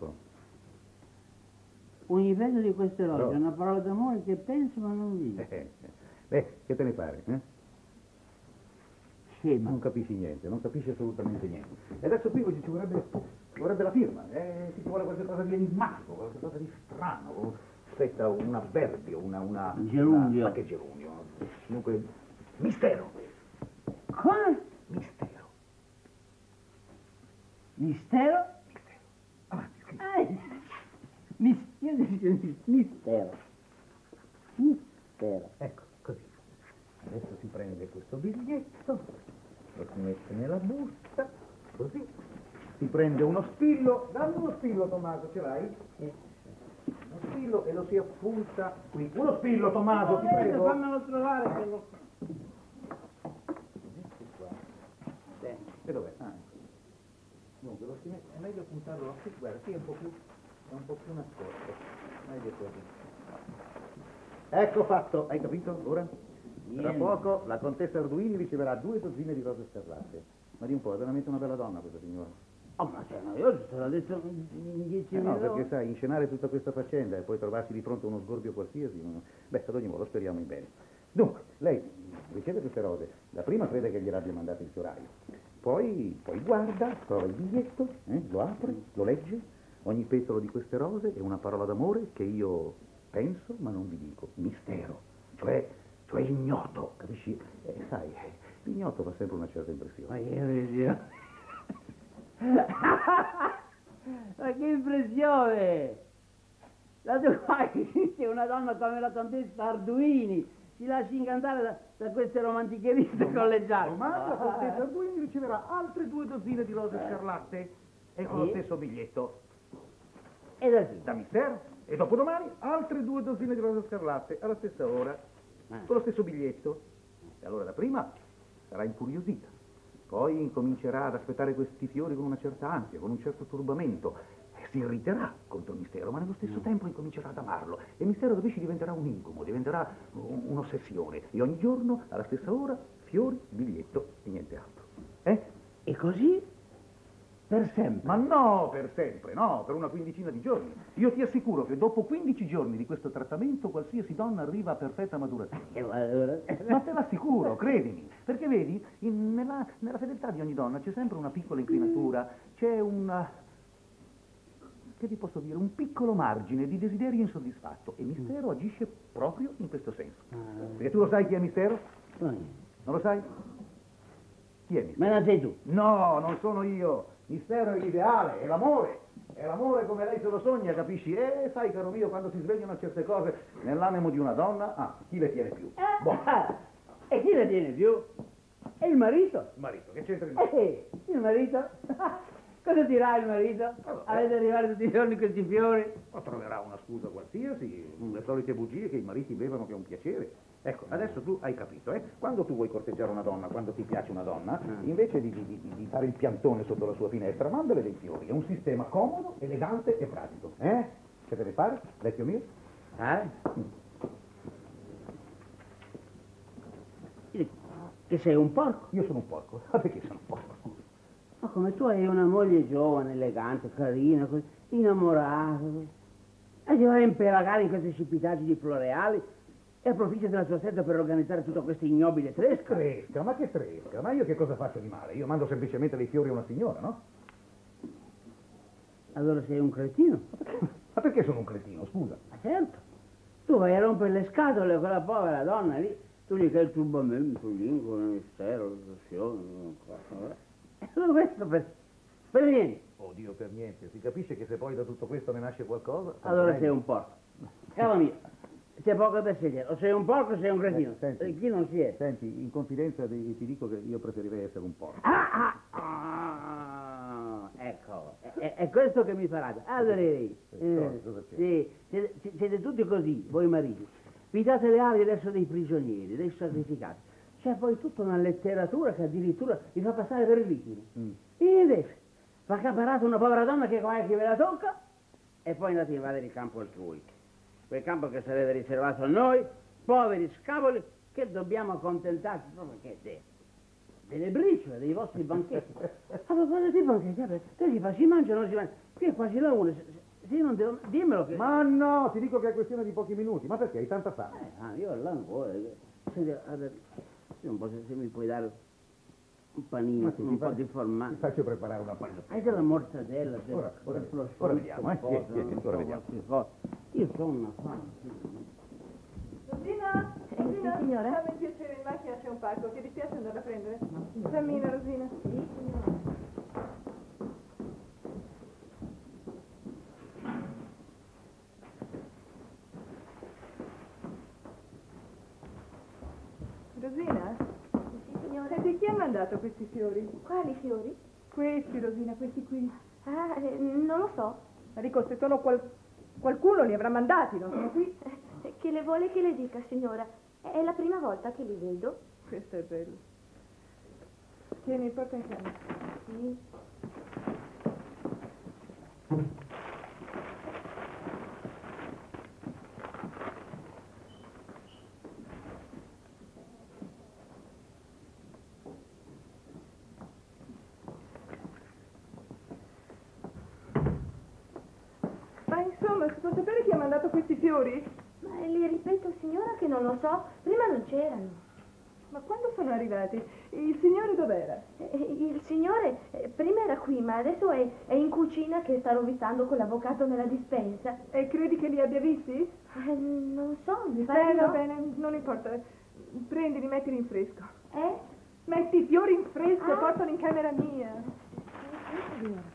Ogni pezzo di queste rose Rose. è una parola d'amore che penso ma non vi dico. Che te ne pare? Scema. Non capisci niente, non capisci assolutamente niente. E adesso qui ci vorrebbe la firma, ci vuole qualcosa di enigmatico, qualcosa di strano. Aspetta, un avverbio, una... Gerundio. Ma che gerundio? Comunque, mistero. Come? Mistero. Mistero? Avanti, scrivi. Io dico mistero. Mistero. Ecco, così. Adesso si prende questo biglietto, lo si mette nella busta, così. Si prende uno spillo, dammi uno spillo Tommaso, ce l'hai? Uno spillo e lo si appunta qui. Uno spillo Tommaso, ti prego. Fammelo trovare che lo... E dov'è? Ah, ecco. Dunque, lo si mette, è meglio puntarlo qui, guarda, qui è un po' più nascosto. Meglio così. Ecco fatto, hai capito ora? Tra poco la contessa Arduini riceverà 2 dozzine di rose scarlatte. Ma di un po', è veramente una bella donna questa signora. Oh, ma sei noioso, te l'ho detto in 10 No, minuti. perché sai, inscenare tutta questa faccenda e poi trovarsi di fronte a uno sgorbio qualsiasi, beh, ad ogni modo, speriamo in bene. Dunque, lei riceve queste rose, la prima crede che gliel'abbia mandato il fioraio, poi guarda, trova il biglietto, lo apre, lo legge, ogni petalo di queste rose è una parola d'amore che io penso ma non vi dico, mistero, cioè ignoto, capisci? Sai, l'ignoto fa sempre una certa impressione. Ma che impressione! Ma che impressione! La tua che una donna come la contessa Arduini si lascia incantare da queste romanticheriste collegiali. Ma la contessa Arduini riceverà altre 2 dozzine di rose scarlatte e con lo stesso biglietto. E da chi? Da Mistero. E dopodomani altre 2 dozzine di rose scarlatte alla stessa ora, con lo stesso biglietto. E allora la prima sarà incuriosita, poi incomincerà ad aspettare questi fiori con una certa ansia, con un certo turbamento, e si irriterà contro Mistero, ma nello stesso tempo incomincerà ad amarlo. E Mistero, capisci, diventerà un incubo, diventerà un'ossessione. E ogni giorno, alla stessa ora, fiori, biglietto e niente altro. E così? Per sempre? Ma no, per sempre, no, per una quindicina di giorni. Io ti assicuro che dopo 15 giorni di questo trattamento qualsiasi donna arriva a perfetta maturazione. Ma te l'assicuro, credimi, perché vedi, nella fedeltà di ogni donna c'è sempre una piccola inclinatura, c'è che ti posso dire, un piccolo margine di desiderio insoddisfatto, e Mistero agisce proprio in questo senso. Perché tu lo sai chi è Mistero? Non lo sai? Chi è Mistero? Me la sei tu. No, non sono io. Mistero è l'ideale, è l'amore. È l'amore come lei se lo sogna, capisci? E sai, caro mio, quando si svegliano certe cose nell'animo di una donna, chi le tiene più? E chi le tiene più? E il marito? Il marito, che c'entra il marito? Il marito? Cosa dirà il marito? Avete arrivato tutti i giorni questi fiori? O troverà una scusa qualsiasi, le solite bugie che i mariti bevono che è un piacere. Ecco, adesso tu hai capito, eh? Quando tu vuoi corteggiare una donna, quando ti piace una donna, invece di fare il piantone sotto la sua finestra, mandale dei fiori. È un sistema comodo, elegante e pratico. Che deve fare, vecchio mio? Che sei un porco? Io sono un porco. Ma perché sono un porco? Scusa. Ma come tu hai una moglie giovane, elegante, carina, così, innamorata, e ti vai a impelagare in queste scipitaggini floreali e approfitti della tua scelta per organizzare tutta questa ignobile tresca? Tresca? Ma che tresca? Ma io che cosa faccio di male? Io mando semplicemente dei fiori a una signora, no? Allora sei un cretino? Ma perché sono un cretino, scusa? Ma certo, tu vai a rompere le scatole a quella povera donna lì, tu gli fai il turbamento, il lingue, il mistero, l'ossessione, allora questo per niente. Oddio, per niente. Si capisce che se poi da tutto questo ne nasce qualcosa... Allora sei un porco. Caro mio, c'è poco da scegliere, o sei un porco o sei un cretino. Senti. Chi non si è? Senti, in confidenza ti dico che io preferirei essere un porco. Ecco, è questo che mi farà. Allora, Cosa c'è? siete tutti così, voi mariti. Vi date le ali adesso dei prigionieri, dei sacrificati. C'è poi tutta una letteratura che addirittura vi fa passare per vittime. E invece, fa caparata una povera donna che qualche ve la tocca e poi andate a invadere il campo altrui. Quel campo che sarebbe riservato a noi, poveri scavoli, che dobbiamo accontentarci proprio che delle briciole, dei vostri banchetti. A proposito di banchetti, che si fa? Si mangia o non si mangia? Qui è quasi la una. Se non devo... Dimmelo che... Ma no, ti dico che è questione di pochi minuti. Ma perché? Hai tanta fame? Io là non vuoi. Senti, un po' se mi puoi dare un panino, sì, un po' di Ti formaggio. faccio preparare una panina. Hai della morzatella, Ora vediamo, ora vediamo. Io sono una fame. Rosina? Rosina? Sì, signora? Fammi il piacere, in macchina c'è un pacco, ti dispiace andare a prendere? Cammina, Rosina. Sì, signora. Rosina? Sì, signora. Senti, chi ha mandato questi fiori? Quali fiori? Questi, Rosina, questi qui. Non lo so. Enrico, se sono qualcuno li avrà mandati, non sono qui. Che le vuole che le dica, signora? È la prima volta che li vedo. Questo è bello. Tieni, porta in camera. Sì. Ma insomma, si può sapere chi ha mandato questi fiori? Ma le ripeto, signora, che non lo so. Prima non c'erano. Ma quando sono arrivati? Il signore dov'era? Il signore prima era qui, ma adesso è in cucina che sta rovistando con l'avvocato nella dispensa. E credi che li abbia visti? Non so, mi pare Va no. bene, non importa. Prendili, mettili in fresco. Eh? Metti i fiori in fresco e Ah. portali in camera mia. Sì, signora.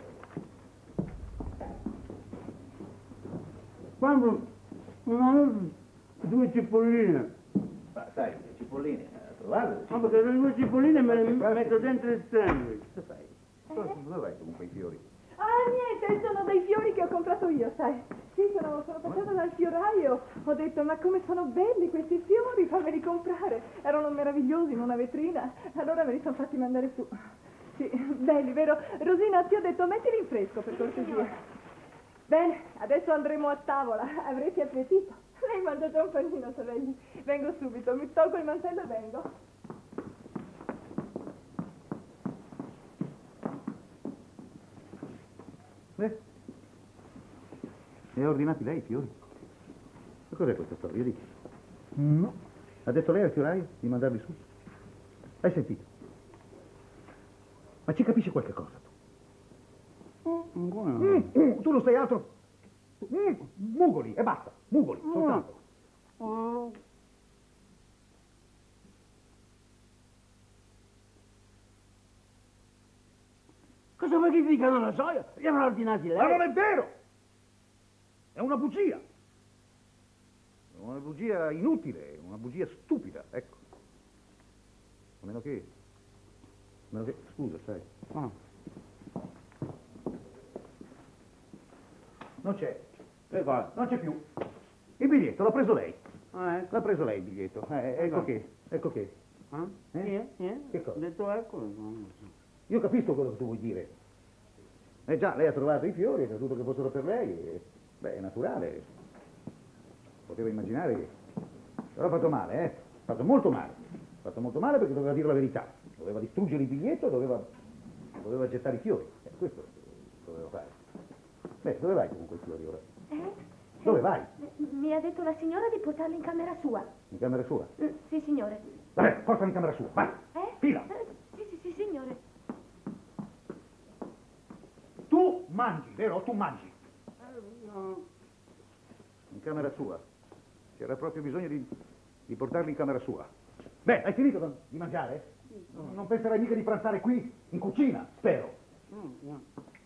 Quando non due cipolline. Ma sai, le cipolline, trovarle? No, perché le due cipolline me le metto dentro il sandwich. Dove vai tu con quei fiori? Ah, niente, sono dei fiori che ho comprato io, sai. Sì, sono passata dal fioraio. Ho detto, ma come sono belli questi fiori, fammeli comprare. Erano meravigliosi in una vetrina. Allora me li sono fatti mandare su. Sì, belli, vero? Rosina, ti ho detto, mettili in fresco per cortesia. Bene, adesso andremo a tavola. Avrete appetito? Lei mangia già un panino, Savelli. Vengo subito, mi tolgo il mantello e vengo. Ne ha ordinati lei i fiori? Ma cos'è questa storia? Dici? No. Ha detto lei al fioraio di mandarli su? Hai sentito? Ma ci capisci qualche cosa tu? Tu non stai altro? Mugoli e basta, mugoli, soltanto. Cosa vuoi che ti dica? Non lo so, li avrà ordinati lei. Ma non è vero! È una bugia! Una bugia inutile, una bugia stupida, ecco. A meno che... Scusa, sai. Ah. Non c'è. Che cosa? Non c'è più. Il biglietto l'ha preso lei. Ah, ecco. L'ha preso lei il biglietto. Ecco che. Ecco che. Ah? Che cosa? Ho detto ecco. Io capisco quello che tu vuoi dire. Già, lei ha trovato i fiori, ha creduto che fossero per lei. Beh, è naturale. Poteva immaginare che... Però ha fatto male, Ha fatto molto male. Ha fatto molto male perché doveva dire la verità. Doveva distruggere il biglietto, doveva gettare i fiori. Questo doveva fare. Beh, dove vai tu con quei fiori ora? Dove vai? Mi ha detto la signora di portarli in camera sua. In camera sua? Sì, signore. Vabbè, portami in camera sua, vai! Fila! Sì, signore. Tu mangi, vero? Tu mangi. No. In camera sua. C'era proprio bisogno di portarli in camera sua. Beh, hai finito di mangiare? Non penserai mica di pranzare qui, in cucina, spero. No.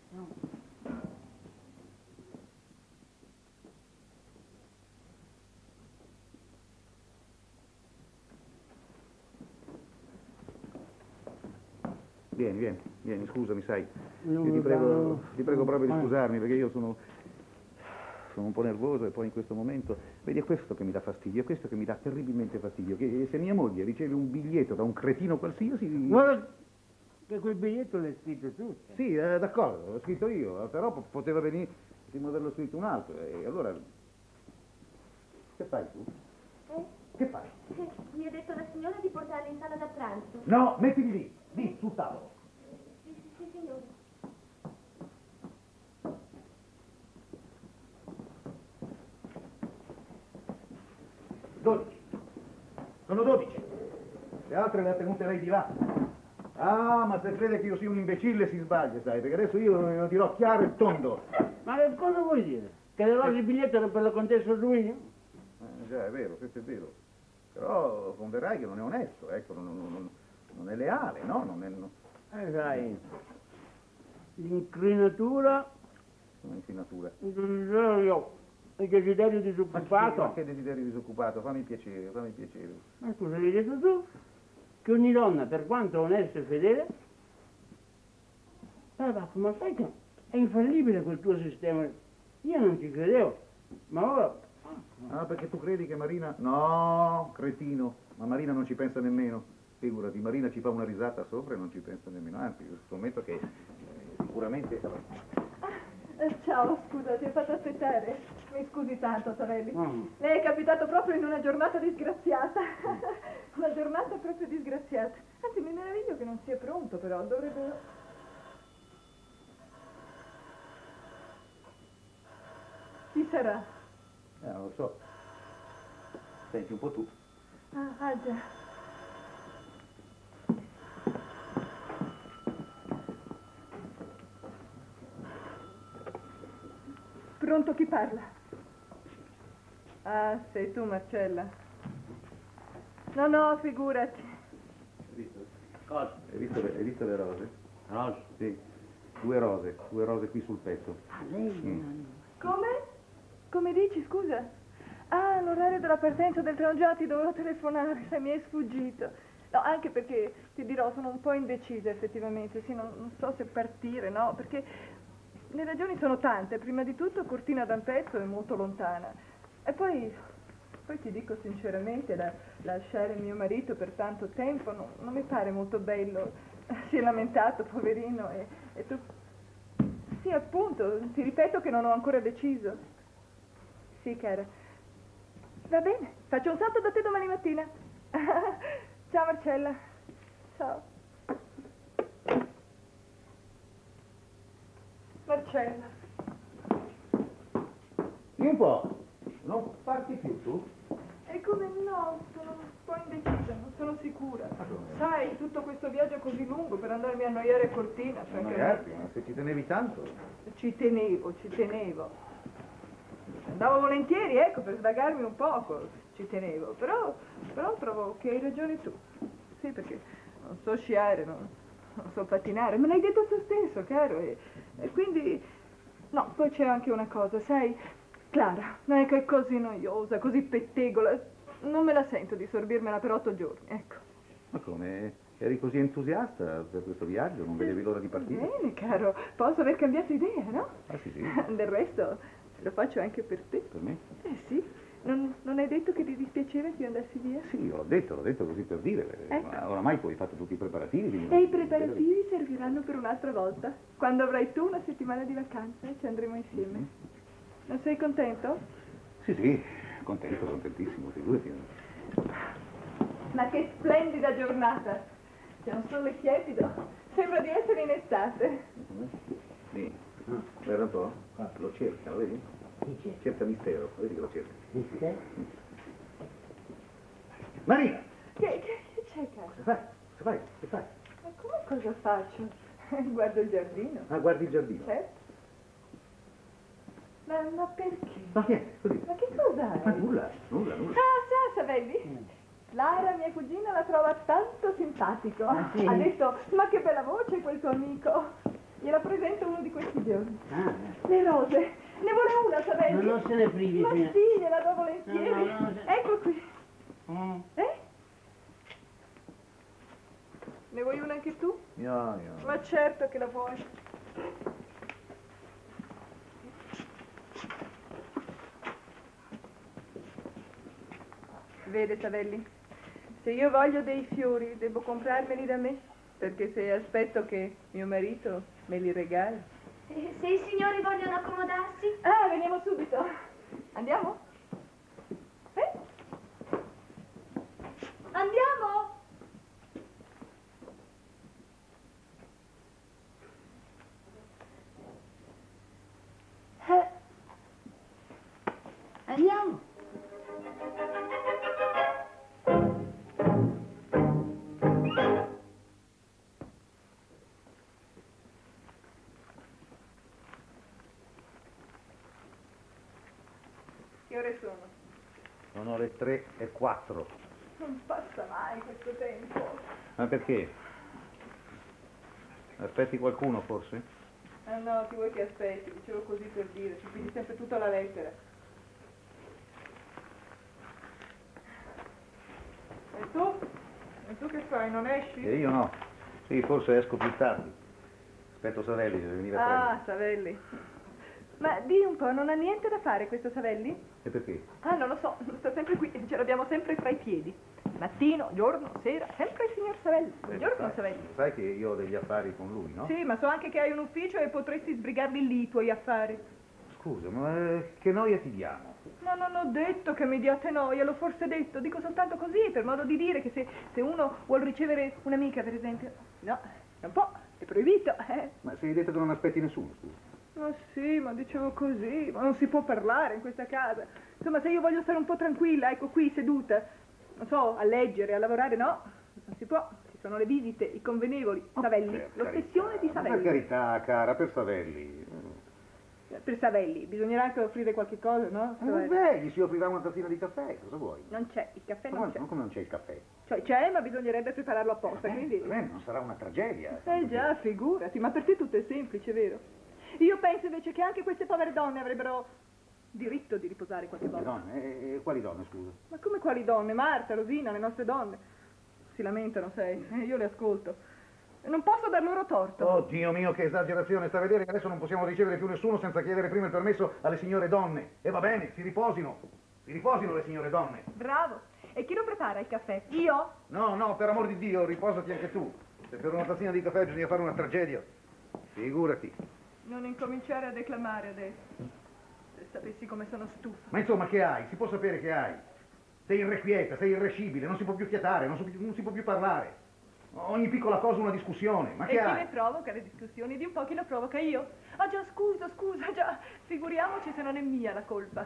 Vieni, scusami, sai. Non Io mi fanno- ti prego proprio di Ah. scusarmi perché io sono un po' nervoso e poi in questo momento, vedi, è questo che mi dà fastidio, è questo che mi dà terribilmente fastidio, che se mia moglie riceve un biglietto da un cretino qualsiasi... Guarda che quel biglietto l'hai scritto tu. Sì, d'accordo, l'ho scritto io, però poteva benissimo averlo scritto un altro, e allora... Che fai tu? Che fai? Mi ha detto la signora di portarli in sala da pranzo. No, mettili lì, sul tavolo. Sì, signore. Sono 12. Le altre le ha tenute lei di là. Ah, ma se crede che io sia un imbecille si sbaglia, sai, perché adesso io lo dirò chiaro e tondo. Ma che cosa vuoi dire? Che il biglietto era per la contessa Luigi? Già, è vero, questo è vero. Però converrai che non è onesto, ecco, non è leale, no? Sai, l'inclinatura, Un'inquinatura. il desiderio disoccupato. Ma che desiderio disoccupato, fammi piacere. Ma scusa, hai detto tu che ogni donna, per quanto onesta e fedele, ma sai che è infallibile quel tuo sistema? Io non ci credevo, ma ora... Ah, perché tu credi che Marina... No, cretino, ma Marina non ci pensa nemmeno. Figurati, Marina ci fa una risata sopra e non ci pensa nemmeno. Anzi, io scommetto che sicuramente... Ciao, scusa, ti ho fatto aspettare. Mi scusi tanto, Torelli. Mm. Lei è capitato proprio in una giornata disgraziata. Una giornata proprio disgraziata. Anzi, mi meraviglio che non sia pronto, però. Dovrebbe... Chi sarà? Non lo so. Senti un po' tu. Ah, già. Pronto, chi parla? Ah, sei tu, Marcella. No, figurati. Hai visto? Cosa? Hai visto le rose? Rosa? Sì. Due rose qui sul petto. Ah, lei? Come? Come dici, scusa? Ah, l'orario della partenza del treno, già ti dovevo telefonare, sai, mi è sfuggito. No, anche perché, ti dirò, sono un po' indecisa effettivamente, sì, non so se partire, no, perché le ragioni sono tante. Prima di tutto Cortina d'Ampezzo è molto lontana. E poi ti dico sinceramente, lasciare mio marito per tanto tempo non mi pare molto bello. Si è lamentato, poverino, e tu... Sì, appunto, ti ripeto che non ho ancora deciso. Sì, cara. Va bene, faccio un salto da te domani mattina. Ciao, Marcella. Ciao. Marcella. Sì, un po'. Non parti più tu? E come no? Sono un po' indecisa, non sono sicura. come? Sai, tutto questo viaggio così lungo per andarmi a annoiare a Cortina, Magari, ma se ci tenevi tanto. Ci tenevo. Andavo volentieri, ecco, per svagarmi un poco, ci tenevo. Però trovo che hai ragione tu. Sì, perché non so sciare, non so pattinare. Me l'hai detto tu stesso, caro. E quindi... No, poi c'è anche una cosa, sai... Clara, non è che è così noiosa, così pettegola. Non me la sento di sorbirmela per 8 giorni, ecco. Ma come? Eri così entusiasta per questo viaggio, non vedevi l'ora di partire? Bene, caro, posso aver cambiato idea, no? Ah, sì, sì. Del resto, lo faccio anche per te. Per me? Sì. Non hai detto che ti dispiaceva che io andassi via? Sì, l'ho detto così per dire. Ecco. Ma oramai tu hai fatto tutti i preparativi. E i preparativi serviranno per un'altra volta. Quando avrai tu una settimana di vacanza ci andremo insieme. Non sei contento? Sì, contento, contentissimo, figurati. Ma che splendida giornata! C'è un sole tiepido. Sembra di essere in estate. Sì. Guarda un po'. Lo cerca, lo vedi? Cerca mistero, vedi che lo cerca. Mistero? Marina! Che c'è, caro? Che fai? Ma come cosa faccio? Guardo il giardino. Ah, guardi il giardino. Certo. Ma perché? Ma niente, così. Ma che cos'hai? Ma nulla. Ah, Savelli? Lara, mia cugina, la trova tanto simpatico. Ah, sì? Ha detto, ma che bella voce quel tuo amico. Gliela presento uno di questi giorni. Ah, Le rose. Ne vuole una, Savelli? non se ne privi, Ma signora. sì, gliela do volentieri. No. Ecco qui. Eh? Ne vuoi una anche tu? No. Ma certo che la vuoi. Vede, Savelli, se io voglio dei fiori, devo comprarmeli da me, perché se aspetto che mio marito me li regali. Se i signori vogliono accomodarsi? Ah, veniamo subito. Andiamo? Andiamo? Andiamo. Che ore sono? Sono le 3:04. Non passa mai questo tempo. Ma perché? Aspetti qualcuno, forse? Ah no, ti vuoi che aspetti? Dicevo così per dire, ci pigli sempre tutto alla lettera. E tu? E tu che fai? Non esci? E io no. Sì, forse esco più tardi. Aspetto Savelli, deve venire a prendere. Ah, Savelli. Ma di un po', non ha niente da fare questo Savelli? E perché? Ah, non lo so, sta sempre qui, ce l'abbiamo sempre fra i piedi. Mattino, giorno, sera, sempre il signor Savelli. Buongiorno, Savelli. Sai che io ho degli affari con lui, no? Sì, ma so anche che hai un ufficio e potresti sbrigarli lì i tuoi affari. Scusa, ma che noia ti diamo? No, non ho detto che mi diate noia, l'ho forse detto. Dico soltanto così, per modo di dire che se uno vuol ricevere un'amica, per esempio... No, non può, è proibito, Ma se hai detto che non aspetti nessuno, scusa. Ma sì, ma dicevo così, ma non si può parlare in questa casa. Insomma, se io voglio stare un po' tranquilla, ecco qui, seduta, non so, a leggere, a lavorare, no, non si può. Ci sono le visite, i convenevoli, Savelli, l'ossessione di Savelli. Per carità, cara, per Savelli. Per Savelli, bisognerà anche offrire qualche cosa, no? Vabbè, gli si offrirà una tazzina di caffè, cosa vuoi? Non c'è, il caffè non Ma c'è. come non c'è il caffè? Cioè c'è, ma bisognerebbe prepararlo apposta, quindi... Non sarà una tragedia. Già, figurati, ma per te tutto è semplice, vero? Io penso invece che anche queste povere donne avrebbero diritto di riposare qualche Le volta. donne? E quali donne, scusa? Ma come quali donne? Marta, Rosina, le nostre donne. Si lamentano, sai, io le ascolto. Non posso dar loro torto. Oh, Dio mio, che esagerazione. Sta a vedere che adesso non possiamo ricevere più nessuno senza chiedere prima il permesso alle signore donne. E va bene, si riposino le signore donne. Bravo. E chi lo prepara il caffè? Io? No, per amor di Dio, riposati anche tu. Se per una tazzina di caffè bisogna fare una tragedia, figurati. Non incominciare a declamare adesso. Se sapessi come sono stufa. Ma insomma, che hai? Si può sapere che hai? Sei irrequieta, sei irrescibile, non si può più fiatare, non si può più parlare. Ogni piccola cosa una discussione, ma E che chi hai? le provoca le discussioni? Di un po' chi lo provoca io? Ah già, scusa, già. Figuriamoci se non è mia la colpa.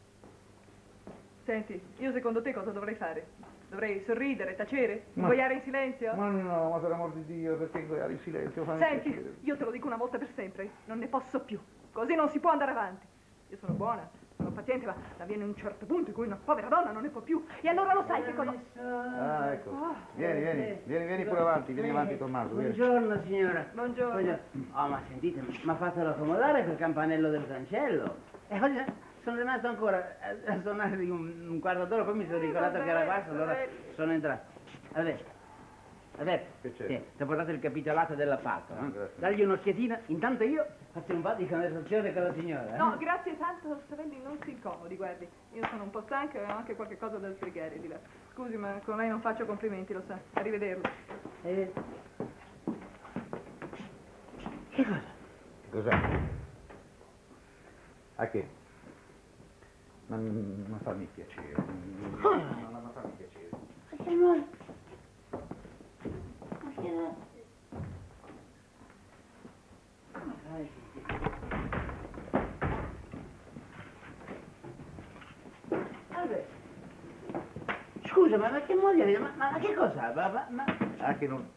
Senti, io secondo te cosa dovrei fare? Dovrei sorridere, tacere? Ingoiare in silenzio? Ma no, ma per amor di Dio, perché ingoiare in silenzio? Fammi Senti, piacere. io te lo dico una volta per sempre, non ne posso più. Così non si può andare avanti. Io sono buona, sono paziente, ma viene un certo punto in cui una povera donna non ne può più. E allora lo sai che cosa... Ah, ecco. Vieni pure avanti, vieni avanti, Tommaso. Vieni. Buongiorno, signora. Buongiorno. Oh, ma sentite, mi ha fatto accomodare quel campanello del cancello. E oggi sono rimasto ancora a suonare di un quarto d'ora, poi mi sono ricordato che era basso, allora sono entrato. Adesso, Adesso, Che c'è? ti ho portato il capitolato dell'appalto. Grazie. Dagli un'occhiatina, intanto io faccio un po' di conversazione con la signora. No, grazie tanto, Stravelli, non si incomodi, guardi. Io sono un po' stanca e ho anche qualche cosa da sbrigare di là. Scusi, ma con lei non faccio complimenti, lo sa. Arrivederla. Che cosa? Cos'è? A che? Non farmi piacere. Non farmi piacere. Ma che non... Ma che non... Come fai? Vabbè. Scusa, ma che moglie? Ma che cosa? Ah, che non...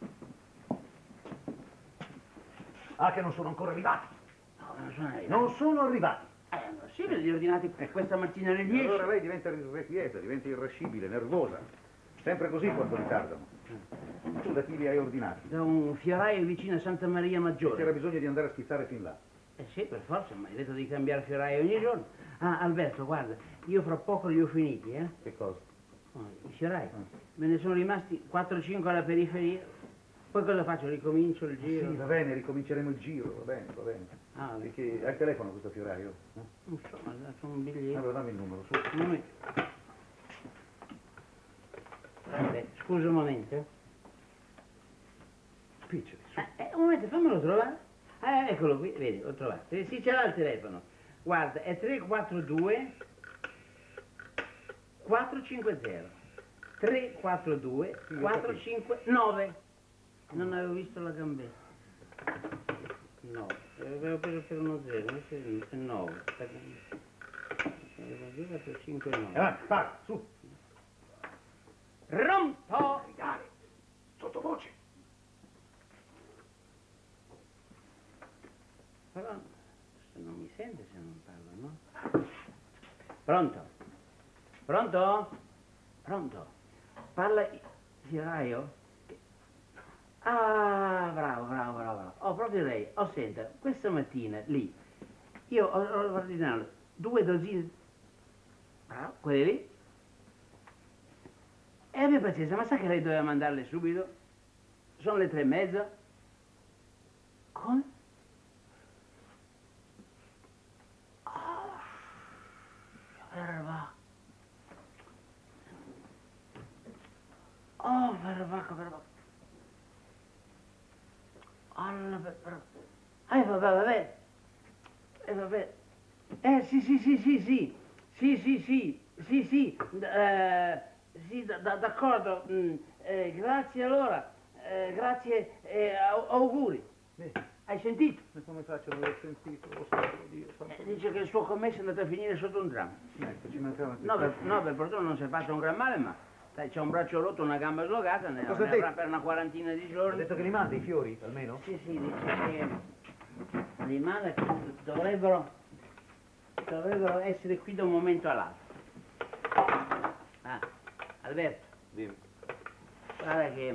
Ah, che non sono ancora arrivati. No, non sono arrivato. Non sono arrivati. Sì, me li ho ordinati questa mattina alle 10. Allora lei diventa irrequieta, diventa irascibile, nervosa. Sempre così quando ritardano. Tu da chi li hai ordinati? Da un fioraio vicino a Santa Maria Maggiore. C'era bisogno di andare a schizzare fin là. Eh sì, per forza, ma hai detto di cambiare fioraio ogni giorno. Ah, Alberto, guarda, io fra poco li ho finiti, eh? Che cosa? Oh, i fiorai. Me ne sono rimasti 4-5 alla periferia. Poi cosa faccio? Ricomincio il giro? Sì, va bene, ricominceremo il giro, va bene, va bene. Ah, vabbè. Perché ha il telefono questo fioraio? No? Non so, ma ha dato un biglietto. Allora dammi il numero, su. Un momento. Vabbè, scusa un momento. Spiccioli, su. Un momento, fammelo trovare. Eccolo qui, vedi, l'ho trovato. Sì, ce l'ha il telefono. Guarda, è 342 450. 342 459. Non avevo visto la gambetta. No, avevo preso per uno 0, invece è 9. 459. Vai, su. Pronto! Gridare, sottovoce. Però non mi sente se non parlo, no? Pronto? Pronto? Pronto? Parla il fioraio? Ah, bravo. Oh, proprio lei. Oh, senta, questa mattina lì, io ho ordinato 2 dozzine, bravo, quelle lì, e abbia pazienza, ma sa che lei doveva mandarle subito? Sono le 3:30. Come? Verva. Oh, verva. Alla, vabbè. Sì, d'accordo. Grazie allora. Grazie, auguri. Hai sentito? E come faccio a non aver sentito? Lo so, Dio santo. Dice che il suo commesso è andato a finire sotto un tram. Ecco, ci mancava No, per fortuna non si è fatto un gran male, ma sai, c'è un braccio rotto, una gamba slogata, ne Cosa avrà ha detto? per una quarantina di Ha giorni. detto che li manda i fiori, almeno? Sì, dice che li manda che dovrebbero essere qui da un momento all'altro. Ah, Alberto, Dimmi. guarda che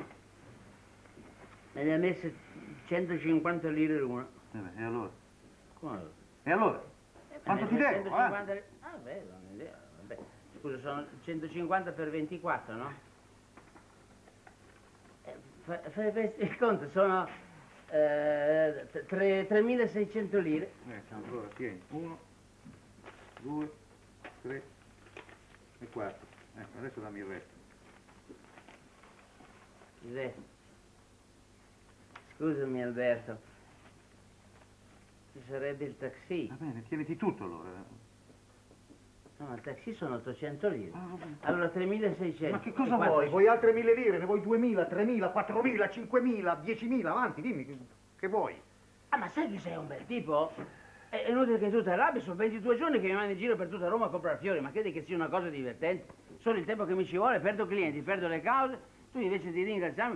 me ne ha messe 150 lire l'una. E allora? Come allora? E allora? Quanto ti devo, 150 lire. Ah, beh, non è vero, vabbè. Scusa, sono 150 per 24, no? Fai il conto, sono 3.600 lire. Allora, tieni. 1, 2, 3 e 4. Ecco, adesso dammi il resto. Scusami Alberto, ci sarebbe il taxi. Va bene, tieniti tutto allora. No, il taxi sono 800 lire. Allora 3.600. Ma che cosa E vuoi? Vuoi altre 1.000 lire? Ne vuoi 2.000, 3.000, 4.000, 5.000, 10.000? Avanti, dimmi, che vuoi? Ah, ma sai che sei un bel tipo? È inutile che tu ti arrabbi, sono 22 giorni che mi mandi in giro per tutta Roma a comprare fiori, ma credi che sia una cosa divertente? Solo il tempo che mi ci vuole, perdo clienti, perdo le cause, tu invece di ringraziarmi,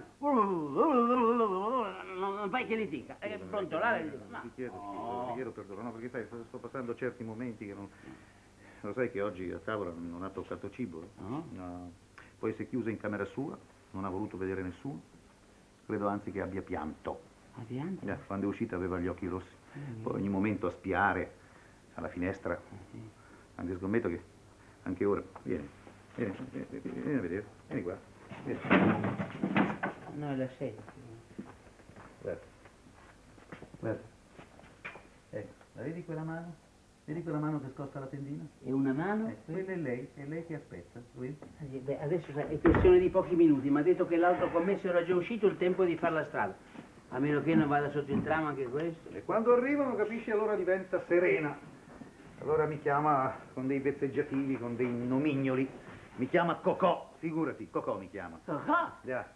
non fai che litica. È pronto là? Ti chiedo perdono, no, perché sai, sto passando certi momenti che non... Lo sai che oggi a tavola non ha toccato cibo? No? No. Poi si è chiusa in camera sua, non ha voluto vedere nessuno, credo anzi che abbia pianto. Adiante. Quando è uscita aveva gli occhi rossi, poi ogni momento a spiare alla finestra, anche scommetto che anche ora, vieni a vedere, vieni qua, vieni. No, è la 6. Guarda. Guarda. Ecco, la vedi quella mano? Vedi quella mano che scosta la tendina? E una mano? Quella è lei che aspetta, vedi? Beh, adesso sai, è questione di pochi minuti, mi ha detto che l'altro commesso era già uscito, il tempo di fare la strada. A meno che non vada sotto il tram anche questo. E quando arrivano, capisci, allora diventa serena. Allora mi chiama con dei vezzeggiativi, con dei nomignoli. Mi chiama Cocò, figurati, Cocò mi chiama. Cocò? Già.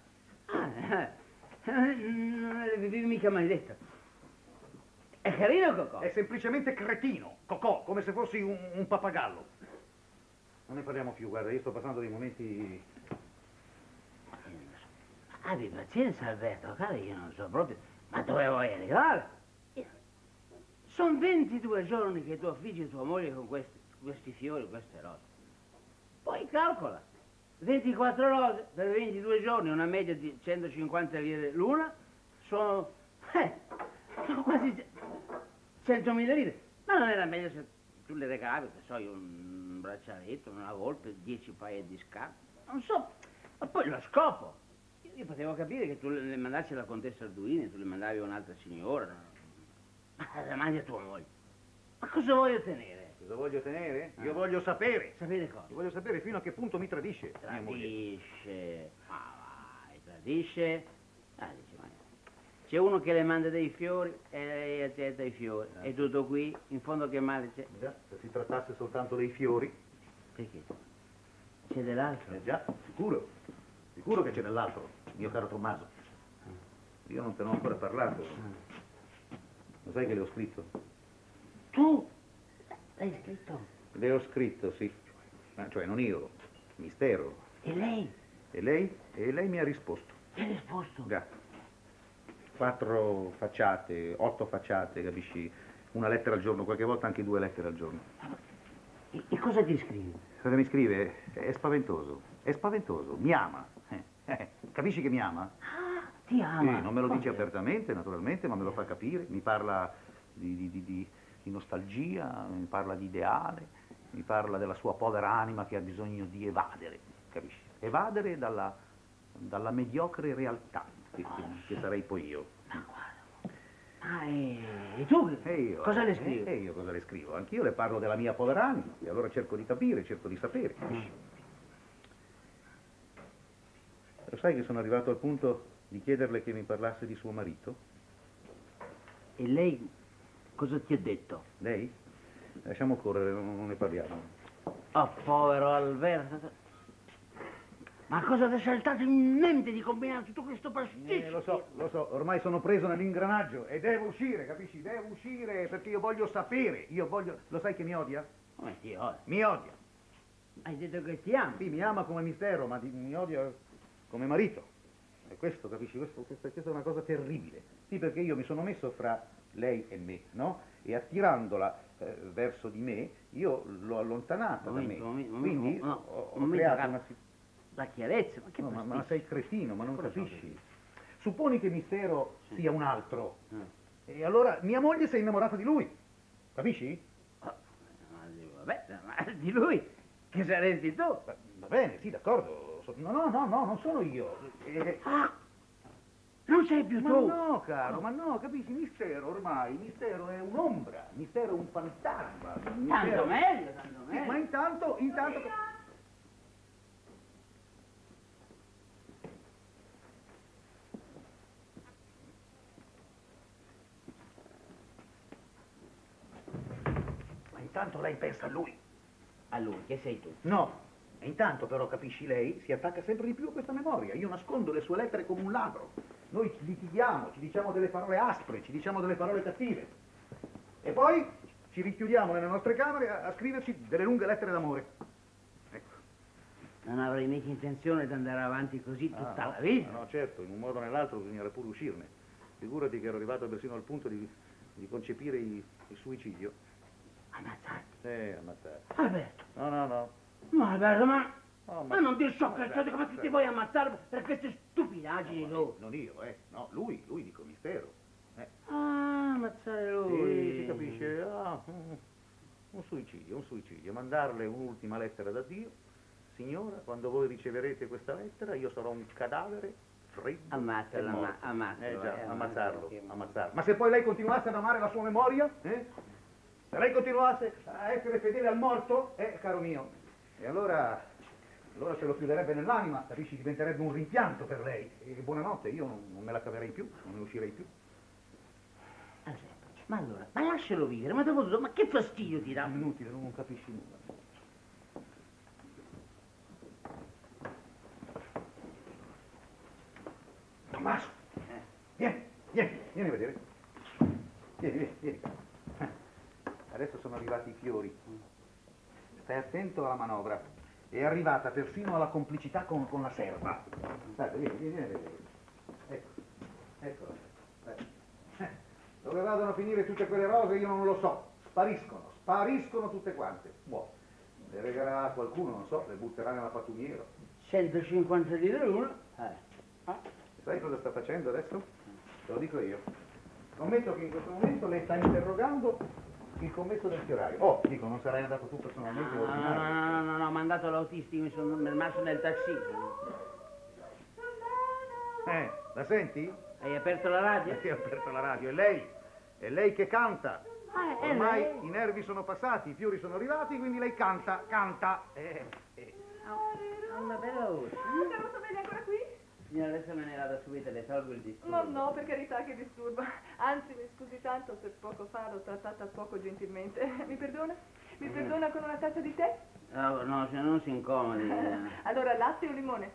Non l'avevi mica mai detto. È carino Cocò? È semplicemente cretino, Cocò, come se fossi un pappagallo. Non ne parliamo più, guarda, io sto passando dei momenti... Abbi pazienza Alberto, cara, io non so proprio, ma dove vuoi arrivare? Sono 22 giorni che tu affiggi tua moglie con questi fiori, queste rose. Poi calcola, 24 rose per 22 giorni, una media di 150 lire l'una, sono quasi 100.000 lire. Ma non era meglio se tu le regalavi, che so io, un braccialetto, una volpe, 10 paia di scarpe, non so, ma poi lo scopo. Io potevo capire che tu le mandassi alla contessa Arduini, tu le mandavi a un'altra signora, no? Ma la mandi a tua moglie. Ma cosa vuoi ottenere? Cosa voglio ottenere? Io voglio sapere. Sapere cosa? Io voglio sapere fino a che punto mi tradisce mia moglie. Tradisce. Ma vai, tradisce. Dice, ma c'è uno che le manda dei fiori e lei accetta i fiori. È tutto qui, in fondo che male c'è? Già, se si trattasse soltanto dei fiori. Perché? C'è dell'altro? Già, sicuro. Sicuro che c'è dell'altro, mio caro Tommaso. Io non te ne ho ancora parlato. Lo sai che le ho scritto? Tu? L'hai scritto? Le ho scritto, sì. Cioè non io, Mistero. E lei? E lei? E lei mi ha risposto. Che hai risposto? Già. 4 facciate, 8 facciate, capisci? Una lettera al giorno, qualche volta anche 2 lettere al giorno. E cosa ti scrivi? Cosa mi scrive? È spaventoso, mi ama. Capisci che mi ama? Ah, ti ama. Sì, non me lo dice apertamente, naturalmente, ma me lo fa capire. Mi parla di nostalgia, mi parla di ideale, mi parla della sua povera anima che ha bisogno di evadere, capisci? Evadere dalla mediocre realtà, che sarei poi io. Ma guarda. Ah, e tu? Cosa le scrivi? E io cosa le scrivo? Anch'io le parlo della mia povera anima, e allora cerco di capire, cerco di sapere, capisci? Lo sai che sono arrivato al punto di chiederle che mi parlasse di suo marito? E lei cosa ti ha detto? Lei? Lasciamo correre, non ne parliamo. Oh, povero Alberto. Ma cosa ti è saltato in mente di combinare tutto questo pasticcio? Lo so, ormai sono preso nell'ingranaggio e devo uscire, capisci? Devo uscire perché io voglio sapere, Lo sai che mi odia? Come ti odia? Mi odia. Hai detto che ti ama? Sì, mi ama come Mistero, ma mi odia come marito. E questo, capisci? Questa è una cosa terribile. Sì, perché io mi sono messo fra lei e me, no? E attirandola verso di me, io l'ho allontanata da me. Quindi ho creato una situazione. La chiarezza, ma che No, ma sei cretino, ma non capisci. Supponi che Mistero sia un altro. E allora mia moglie si è innamorata di lui. Capisci? Vabbè, ma di lui che saresti tu? Va bene, sì, d'accordo. No, non sono io. Non sei più tu. Ma no, caro, ma no, capisci? Mistero è un'ombra, Mistero è un fantasma. Tanto meglio, tanto meglio. Sì, ma intanto... Ma intanto lei pensa a lui. A lui, che sei tu? No, e intanto però, capisci, lei si attacca sempre di più a questa memoria. Io nascondo le sue lettere come un ladro. Noi litighiamo, ci diciamo delle parole aspre, ci diciamo delle parole cattive. E poi ci richiudiamo nelle nostre camere a scriverci delle lunghe lettere d'amore. Ecco. Non avrei mica intenzione di andare avanti così tutta la vita. No, certo, in un modo o nell'altro bisognerà pure uscirne. Figurati che ero arrivato persino al punto di concepire il suicidio. Ammazzarti? Ammazzarti. Alberto. No. No, Alberto, ma No, ma non ti so che come ti vuoi ammazzare per queste stupidaggini tu? Non io, no, lui dico Mistero. Ah, ammazzare lui. Sì, si capisce? Un suicidio, mandarle un'ultima lettera d'addio. Signora, quando voi riceverete questa lettera io sarò un cadavere freddo Ammazzalo, e morto. ammazzalo, Già, ammazzarlo, che- ammazzarlo. Ma se poi lei continuasse ad amare la sua memoria, se lei continuasse a essere fedele al morto, caro mio, e allora se lo chiuderebbe nell'anima, capisci, diventerebbe un rimpianto per lei. E buonanotte, io non me la caverei più, non ne uscirei più. Ma allora, ma lascialo vivere, ma dopo tutto, ma che fastidio ti dà? Inutile, non capisci nulla. Tommaso, vieni a vedere. Vieni. Adesso sono arrivati i fiori. Stai attento alla manovra. È arrivata persino alla complicità con la serva. Guarda, vieni a vedere. Eccola. Dove vadano a finire tutte quelle rose io non lo so. Spariscono tutte quante. Boh, le regalerà a qualcuno, non so, le butterà nella pattumiera. 150 lire l'uno. Sai cosa sta facendo adesso? Te lo dico io. Scommetto che in questo momento lei sta interrogando il commesso del fioraio. Oh, dico, non sarai andato tu personalmente a ordinare? No, ho mandato l'autistico, mi sono fermato nel taxi. La senti? Hai aperto la radio? Hai aperto la radio, è lei che canta. È Ormai lei. i nervi sono passati, i fiori sono arrivati, quindi lei canta. Ha una bella voce. Siamo bene ancora qui? Signora, adesso me ne vado subito, le tolgo il disturbo. No, per carità, che disturba. Anzi, mi scusi tanto se poco fa l'ho trattata poco gentilmente. Mi perdona? Mi perdona con una tazza di tè? No, se non si incomodi. Allora, latte o limone?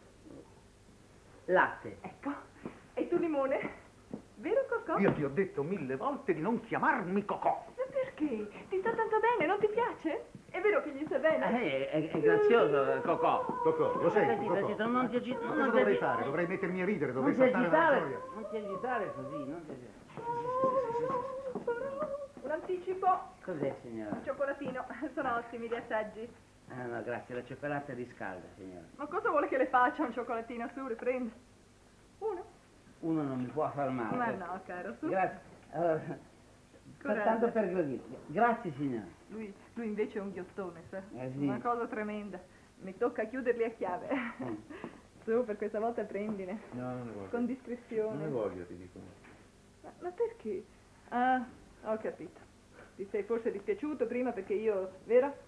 Latte. Ecco. E tu limone? Vero, Cocò? Io ti ho detto 1000 volte di non chiamarmi Cocò. Ma perché? Ti sta tanto bene, non ti piace? È vero che gli sta bene? È grazioso, Cocò. Cocò, lo senti, Zitto, Cocò? non ti agitare. Ma cosa dovrei fare? Dovrei mettermi a ridere, dovrei Non ti saltare dalla agitare, gioia. non ti agitare così, non ti agitare. Un anticipo. Cos'è, signora? Un cioccolatino. Sono ottimi gli assaggi. No, grazie, la cioccolata riscalda, signora. Ma cosa vuole che le faccia un cioccolatino? Su, riprende. Uno. Uno non mi può far male. Ma no, caro, su. Grazie. Allora, Coraggio. tanto per gradire. Grazie, signora. Lui invece è un ghiottone, sa? Sì. Una cosa tremenda. Mi tocca chiuderli a chiave. Su, per questa volta prendine. No, non ne voglio. Con discrezione. Non ne voglio, ti dico. Ma perché? Ah, ho capito. Ti sei forse dispiaciuto prima perché io, vero?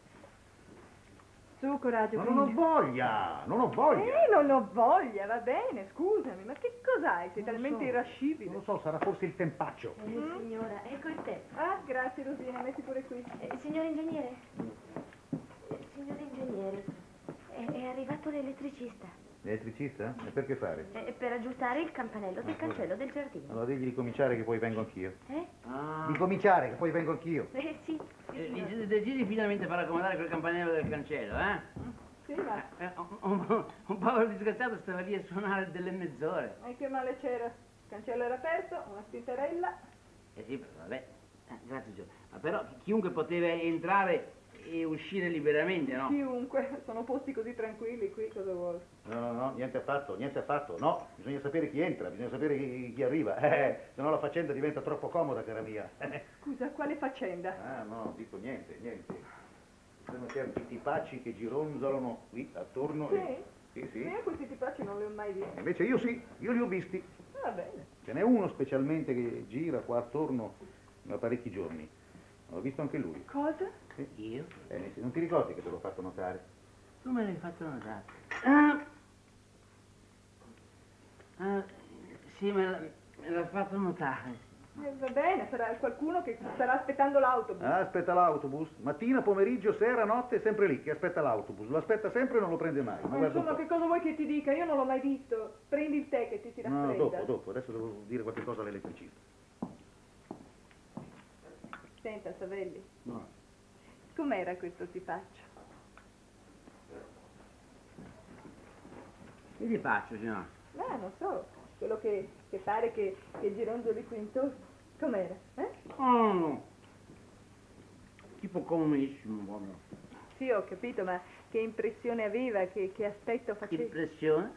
Su, coraggio, Ma non ho prendi. voglia, non ho voglia. Non ho voglia, va bene, scusami, ma che cos'hai? Sei Non lo talmente so. irascibile. Non lo so, sarà forse il tempaccio. Signora, ecco il tè. Ah, grazie Rosina, metti pure qui. Signor ingegnere? Signor ingegnere, è arrivato l'elettricista. L'elettricista? E per che fare? Per aggiustare il campanello del cancello del giardino. Allora digli di cominciare che poi vengo anch'io. Ah. Di cominciare che poi vengo anch'io. Sì. Decidi finalmente per accomodare quel campanello del cancello, eh? Sì, va. Un povero disgraziato stava lì a suonare delle mezz'ore. E che male c'era? Il cancello era aperto, una spintarella. Sì, vabbè. Grazie, Gio. Ma però chiunque poteva entrare e uscire liberamente, no? Chiunque, sono posti così tranquilli qui, cosa vuole? No, niente affatto. No, bisogna sapere chi entra, bisogna sapere chi arriva. Se no la faccenda diventa troppo comoda, cara mia. Scusa, quale faccenda? Ah, no, dico niente. Sono certi tipacci che gironzolano qui attorno. Sì? Sì. Io questi tipacci non li ho mai visti. Invece io sì, io li ho visti. Va bene. Ce n'è uno specialmente che gira qua attorno da parecchi giorni. L'ho visto anche lui. Cosa? Sì. Io? Non ti ricordi che te l'ho fatto notare? Tu me l'hai fatto notare. Sì, me l'ha fatto notare. Va bene, sarà qualcuno che starà aspettando l'autobus. Ah, aspetta l'autobus. Mattina, pomeriggio, sera, notte, è sempre lì che aspetta l'autobus. Lo aspetta sempre e non lo prende mai. Ma guarda un Insomma, po'. che cosa vuoi che ti dica? Io non l'ho mai visto. Prendi il tè che ti si No, raffredda. dopo. Adesso devo dire qualche cosa all'elettricista. Senta, Savelli, No. com'era questo tipaccio? Che gli faccio, signora? Non so, quello che pare che gironzoli qui intorno. Com'era? No. Tipo comissimo, proprio. Sì, ho capito, ma che impressione aveva, che aspetto faceva? Impressione?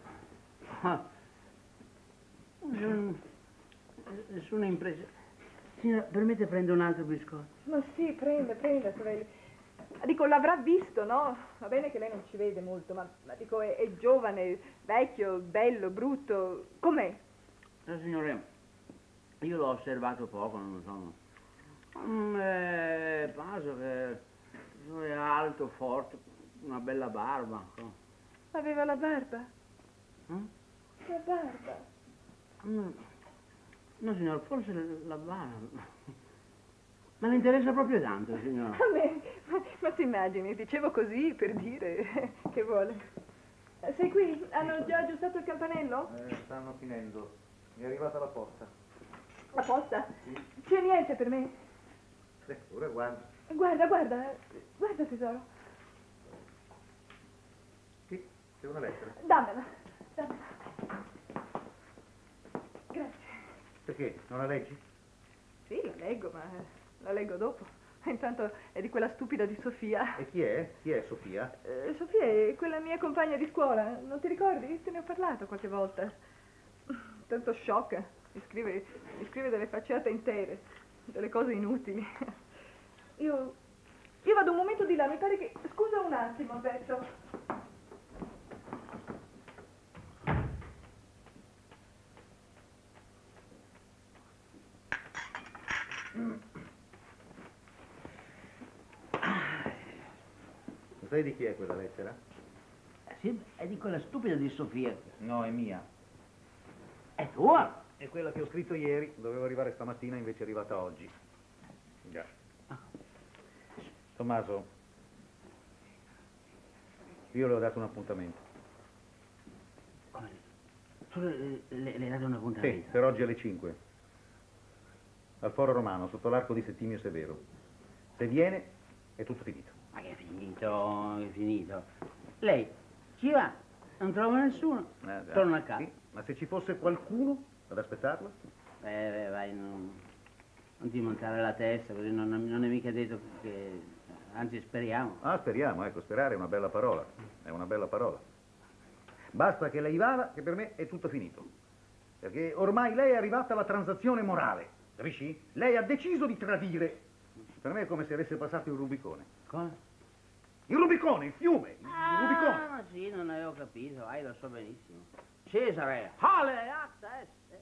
Nessuna impressione. Signora, permette prendo un altro biscotto? Ma sì, prenda, Savelli. Dico, l'avrà visto, no? Va bene che lei non ci vede molto, ma dico, è giovane, vecchio, bello, brutto. Com'è? Signore, io l'ho osservato poco, non so. Penso che è alto, forte, una bella barba. Aveva la barba? La barba? No, signor, forse la barba. Ma le interessa proprio tanto, signor. A me? Ma si immagini, dicevo così per dire. Che vuole? Sei qui? Hanno già aggiustato il campanello? Stanno finendo. Mi è arrivata la posta. La posta? Sì. C'è niente per me? Ora guarda. Guarda, guarda tesoro. Sì, c'è una lettera. Dammela. Grazie. Perché? Non la leggi? Sì, la leggo, ma la leggo dopo. Intanto è di quella stupida di Sofia. E chi è? Chi è Sofia? Sofia è quella mia compagna di scuola. Non ti ricordi? Te ne ho parlato qualche volta. Tanto sciocca. Mi scrive delle facciate intere, delle cose inutili. Io vado un momento di là, mi pare che... Scusa un attimo, Alberto. Lo sai di chi è quella lettera? Sì, è di quella stupida di Sofia. No, è mia. È tua? È quella che ho scritto ieri, dovevo arrivare stamattina, invece è arrivata oggi. Già. Tommaso, io le ho dato un appuntamento. Come? Tu le hai dato un Sì, appuntamento? per oggi alle 5. Al Foro Romano, sotto l'arco di Settimio Severo. Se viene, è tutto finito. Ma che è finito, è finito. Lei ci va, non trova nessuno, Già. torna a casa. Sì, ma se ci fosse qualcuno ad aspettarla? Vai, non ti montare la testa, così non è mica detto che... Anzi, speriamo. Ah, speriamo, ecco, sperare è una bella parola. È una bella parola. Basta che lei vada, che per me è tutto finito. Perché ormai lei è arrivata alla transazione morale, capisci? Lei ha deciso di tradire. Per me è come se avesse passato il Rubicone. Cosa? Il Rubicone, il fiume, il Rubicone. Ma sì, non avevo capito, lo so benissimo. Cesare, ale, acta, est.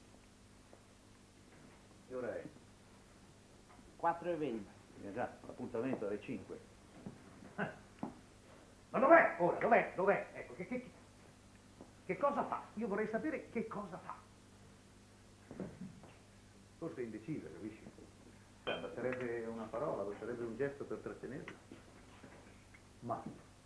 Che ora è? 4:20. Già, l'appuntamento alle 5. Ma dov'è ora? Dov'è? Ecco, che cosa fa? Io vorrei sapere che cosa fa. Forse è indecisa, capisci? Basterebbe una parola, basterebbe un gesto per trattenerla. Ma...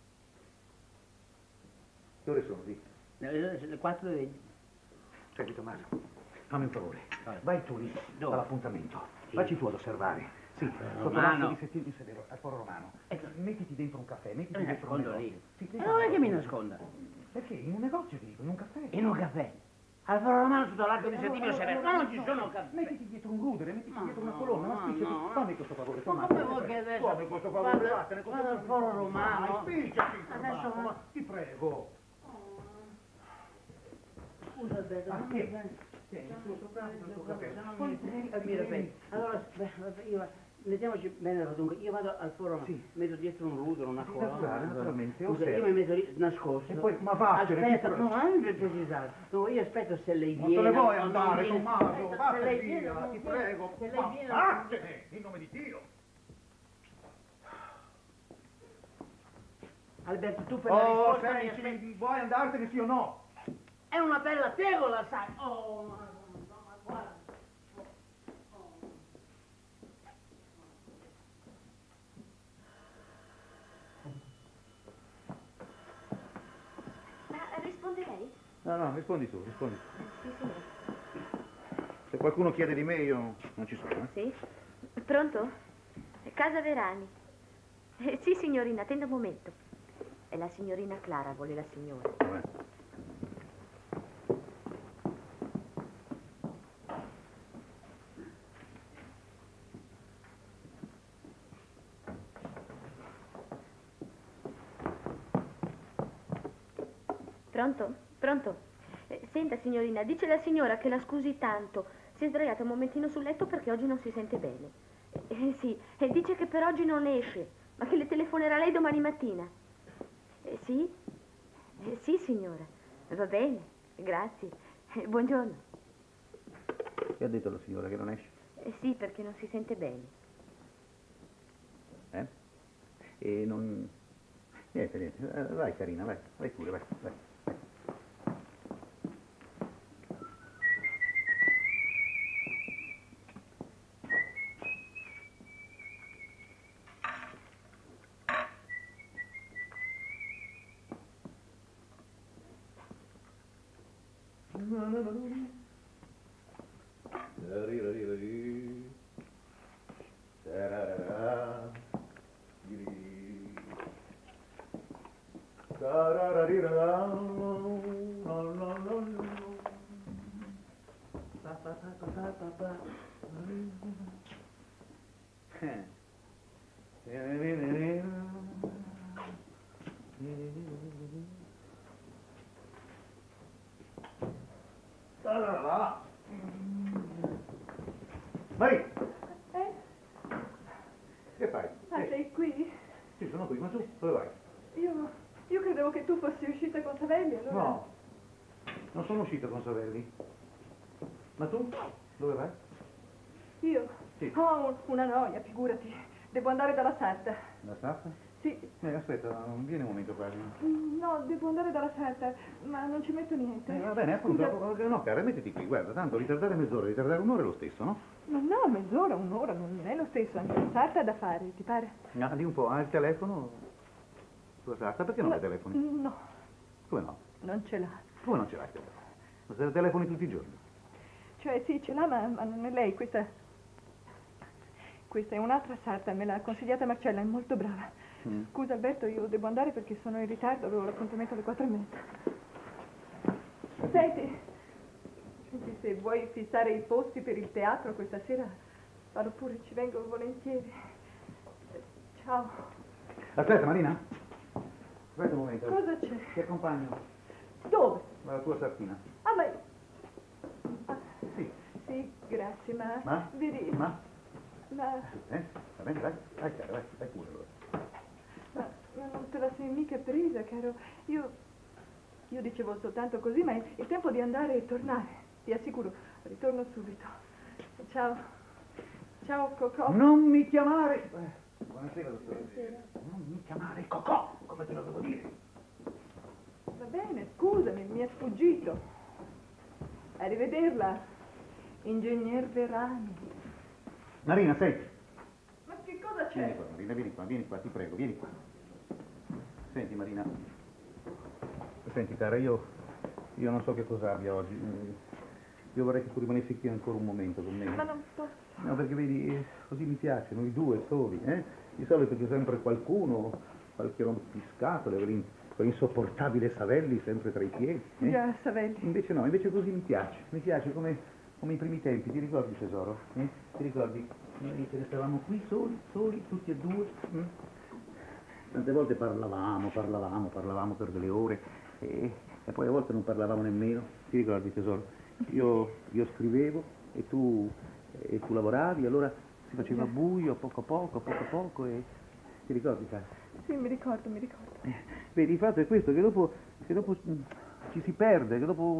Che ore sono, di? Le 4:20. Senti, Tommaso, fammi un favore. Vai tu lì, Dove? all'appuntamento. Sì. Vacci tu ad osservare. Sì, sotto Romano. l'arco di Settimio Severo, al Foro Romano. Mettiti dentro un caffè, mettiti Mi dentro un nascondo negozio. lì. Sì, E dentro non un è che mi negozio. nasconda? Perché? In un negozio, ti dico, in un caffè. In un caffè. Al Foro Romano sotto l'arco di Settimio Severo. Ma non ci sono caffè. Mettiti dietro un rudere, mettiti No, dietro una no, colonna, ma no, spicciati. no. Fammi questo favore, Ma Tommaso. come vuoi che adesso Fammi questo favore, vado- vattene, vado al Foro Romano? Dai, spicciati, Adesso Tommaso, va- ma ti prego. Scusa, Alberto, non mi Tieni, senti? tieni, il tuo caffè. Se non Poi mi ripeti. Allora, io... Mettiamoci bene, dunque, io vado al Foro Romano, Sì. metto dietro un rudere, una colonna. naturalmente, Scusa, osserva. io mi metto lì nascosto. E poi, ma vattene, aspetta, ti no, prego. non per precisare. No, io aspetto se lei Non viene. te ne vuoi o non andare, viene. Tommaso, Aspetta, se vattene lei viene o via, non ti viene. prego. Se lei viene o non Vattene, in nome di Dio. Alberto, tu per la Oh, risposta mi senti, aspetti. vuoi andartene sì o no? È una bella tegola, sai. Oh, ma guarda. Ma risponde lei? No, rispondi tu, rispondi tu. Sì, signora. Se qualcuno chiede di me, io non ci sono, Sì? Pronto? Casa Verani. Sì, signorina, attenda un momento. È la signorina Clara, vuole la signora. Vabbè. Pronto? Pronto? Senta, signorina, dice la signora che la scusi tanto. Si è sdraiata un momentino sul letto perché oggi non si sente bene. Sì, e dice che per oggi non esce. Ma che le telefonerà lei domani mattina? Sì? Sì, signora. Va bene, grazie. Buongiorno. Che ha detto la signora che non esce? Sì, perché non si sente bene. E non... Niente. Vai carina, vai pure, vai. Vai! Che fai? Ah, sei qui? Sì, sono qui, ma tu dove vai? Io credevo che tu fossi uscita con Savelli, allora... No, non sono uscito con Savelli. Ma tu? Dove vai? Io? Sì. Ho una noia, figurati. Devo andare dalla sarta. La Sarta? Sì. Aspetta, non viene un momento qua. No, devo andare dalla sarta, ma non ci metto niente. Va bene, appunto. Scusa. No, cara, mettiti qui, guarda, tanto ritardare mezz'ora, ritardare un'ora è lo stesso, no? Ma no, mezz'ora, un'ora, non è lo stesso. Anche la sarta ha da fare, ti pare? Ah, di un po', ha il telefono? Sulla Sarta, perché non hai telefoni? No, Come no? non ce l'ha. Come non ce l'hai il telefono? Ma se telefoni tutti i giorni? Cioè, sì, ce l'ha, ma non è lei. Questa è un'altra sarta, me l'ha consigliata Marcella, è molto brava. Scusa Alberto, io devo andare perché sono in ritardo, avevo l'appuntamento alle 4:30. Senti, se vuoi fissare i posti per il teatro questa sera, vado pure, ci vengo volentieri. Ciao. Aspetta, Marina. Aspetta un momento. Cosa c'è? Ti accompagno. Dove? La tua sartina. Ah, ma... Ah, Sì. sì, grazie, ma... Ma? Vedi... Ma? Ma... Va bene, vai, cara, vai pure allora. Ma non te la sei mica presa, caro. Io dicevo soltanto così, ma è il tempo di andare e tornare. Ti assicuro, ritorno subito. Ciao. Ciao, Cocò. Non mi chiamare! Buonasera, dottore. Buonasera. Non mi chiamare Cocò, come te lo devo dire? Va bene, scusami, mi è sfuggito. Arrivederla, ingegner Verani. Marina, senti. Ma che cosa c'è? Vieni qua, Marina, vieni qua, ti prego, vieni qua. Senti, Marina. Senti, cara, io non so che cosa abbia oggi. Io vorrei che tu rimanessi qui ancora un momento con me. Ma non posso. No, perché vedi, così mi piace, noi due soli, Di solito c'è sempre qualcuno, qualche rompiscatole, quell'insopportabile Savelli sempre tra i piedi. Già, Savelli. Invece no, invece così mi piace come i primi tempi, ti ricordi tesoro? Ti ricordi? Noi ce ne stavamo qui soli, tutti e due. Tante volte parlavamo per delle ore e poi a volte non parlavamo nemmeno, ti ricordi tesoro? Io scrivevo e tu lavoravi, allora si faceva buio a poco e ti ricordi, cara? Sì, mi ricordo. Vedi, il fatto è questo, che dopo ci si perde, che dopo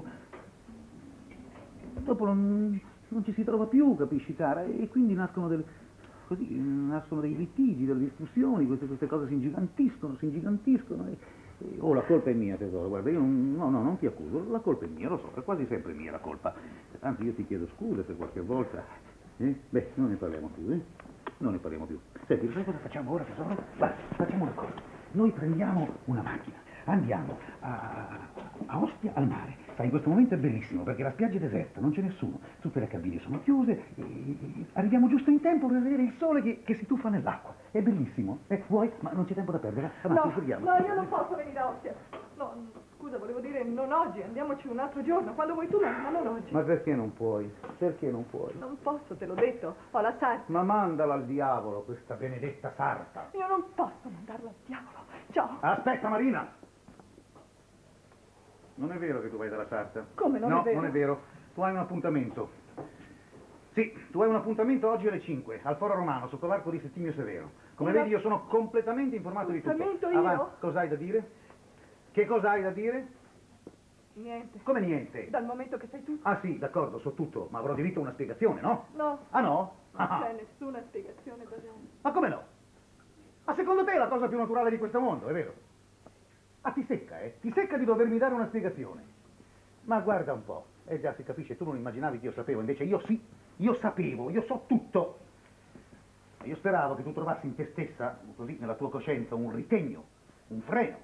non ci si trova più, capisci, cara? E quindi nascono dei litigi, delle discussioni, queste cose si ingigantiscono la colpa è mia, tesoro, guarda, io non ti accuso, la colpa è mia, lo so, è quasi sempre mia la colpa. Anzi, io ti chiedo scusa se qualche volta... Beh, non ne parliamo più, Senti, sai cosa facciamo ora, tesoro? Guarda, facciamo una cosa. Noi prendiamo una macchina, andiamo a Ostia al mare. Sai, in questo momento è bellissimo perché la spiaggia è deserta, non c'è nessuno, tutte le cabine sono chiuse e arriviamo giusto in tempo per vedere il sole che si tuffa nell'acqua. È bellissimo. Vuoi? Ma non c'è tempo da perdere. Avanti, sbrighiamo. No, io non posso venire a Ostia. No, scusa, volevo dire non oggi, andiamoci un altro giorno, quando vuoi tu, ma non oggi. Ma perché non puoi? Perché non puoi? Non posso, te l'ho detto, ho la sarta. Ma mandala al diavolo, questa benedetta sarta. Io non posso mandarla al diavolo. Ciao. Aspetta, Marina! Non è vero che tu vai dalla sarta? Come non è vero? No, non è vero. Tu hai un appuntamento. Sì, tu hai un appuntamento oggi alle 5, al Foro Romano, sotto l'arco di Settimio Severo. Come vedi io sono completamente informato di tutto. Appuntamento io? Avanti, cosa hai da dire? Che cosa hai da dire? Niente. Come niente? Dal momento che sai tutto. Ah sì, d'accordo, so tutto, ma avrò diritto a una spiegazione, no? No. Ah no? Non Ah, c'è nessuna spiegazione da dare. ma come no? Ma secondo te è la cosa più naturale di questo mondo, è vero? Ah, ti secca, eh? Ti secca di dovermi dare una spiegazione. Ma guarda un po', già si capisce, tu non immaginavi che io sapevo, invece io sì, io sapevo, io so tutto. Ma io speravo che tu trovassi in te stessa, così nella tua coscienza, un ritegno, un freno.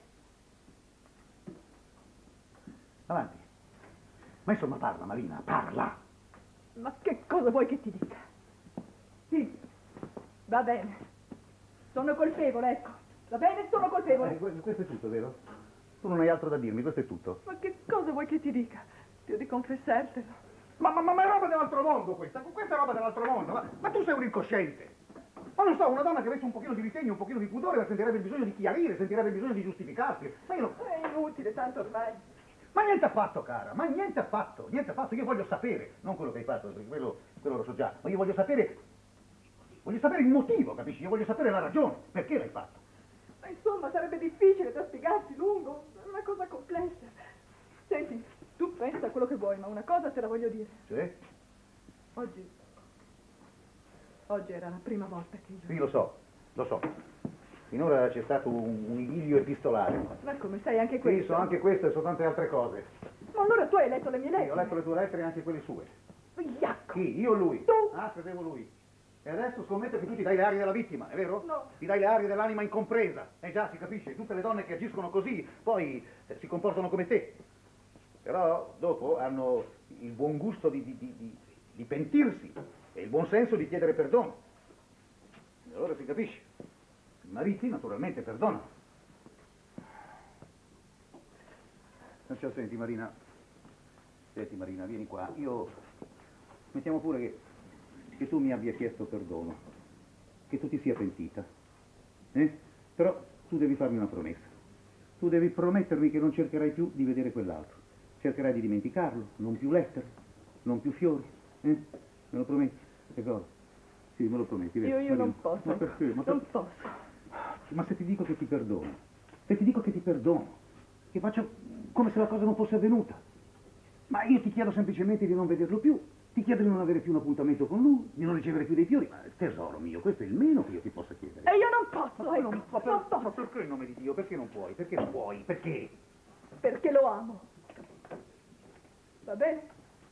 Avanti. Ma insomma parla, Marina, parla. Ma che cosa vuoi che ti dica? Sì, va bene. Sono colpevole, ecco. Va bene, sono colpevole. Questo è tutto, vero? Tu non hai altro da dirmi, questo è tutto. Ma che cosa vuoi che ti dica? Io di confessartelo. Ma è roba dell'altro mondo questa è roba dell'altro mondo, ma tu sei un incosciente. Ma non so, una donna che avesse un pochino di ritegno, un pochino di pudore, sentirebbe il bisogno di chiarire, sentirebbe il bisogno di giustificarsi. Ma io non... È inutile, tanto ormai. Ma niente affatto, cara, ma niente affatto, io voglio sapere, non quello che hai fatto, perché quello lo so già, ma io voglio sapere il motivo, capisci? Io voglio sapere la ragione, perché l'hai fatto. Ma insomma, sarebbe difficile da spiegarti lungo, è una cosa complessa. Senti, tu pensa a quello che vuoi, ma una cosa te la voglio dire. Cioè? Oggi era la prima volta che io... Sì, lo so. Finora c'è stato un idillio epistolare. Ma come sai anche questo? Sì, so anche questo e so tante altre cose. Ma allora tu hai letto le mie Sì, lettere? ho letto le tue lettere e anche quelle sue. Vigliacco! Chi? Io o lui? Tu? Ah, credevo lui. E adesso scommetto che tu ti dai le arie della vittima, è vero? No. Ti dai le arie dell'anima incompresa. Già, si capisce, tutte le donne che agiscono così poi si comportano come te. Però dopo hanno il buon gusto di pentirsi e il buon senso di chiedere perdono. E allora si capisce. I mariti naturalmente perdonano. Perciò senti Marina, vieni qua. Mettiamo pure che tu mi abbia chiesto perdono, che tu ti sia pentita. Però tu devi farmi una promessa. Tu devi promettermi che non cercherai più di vedere quell'altro. Cercherai di dimenticarlo, non più lettere, non più fiori. Me lo prometti? Che cosa? Sì, me lo prometti, vero? Io non posso. Ma perché? Non posso. Ma se ti dico che ti perdono, che faccio come se la cosa non fosse avvenuta, ma io ti chiedo semplicemente di non vederlo più, ti chiedo di non avere più un appuntamento con lui, di non ricevere più dei fiori, ma tesoro mio, questo è il meno che io ti possa chiedere. E io non posso, Ma ecco. non posso. Ma perché in nome di Dio? Perché non puoi? Perché non puoi? Perché? Perché lo amo. Va bene?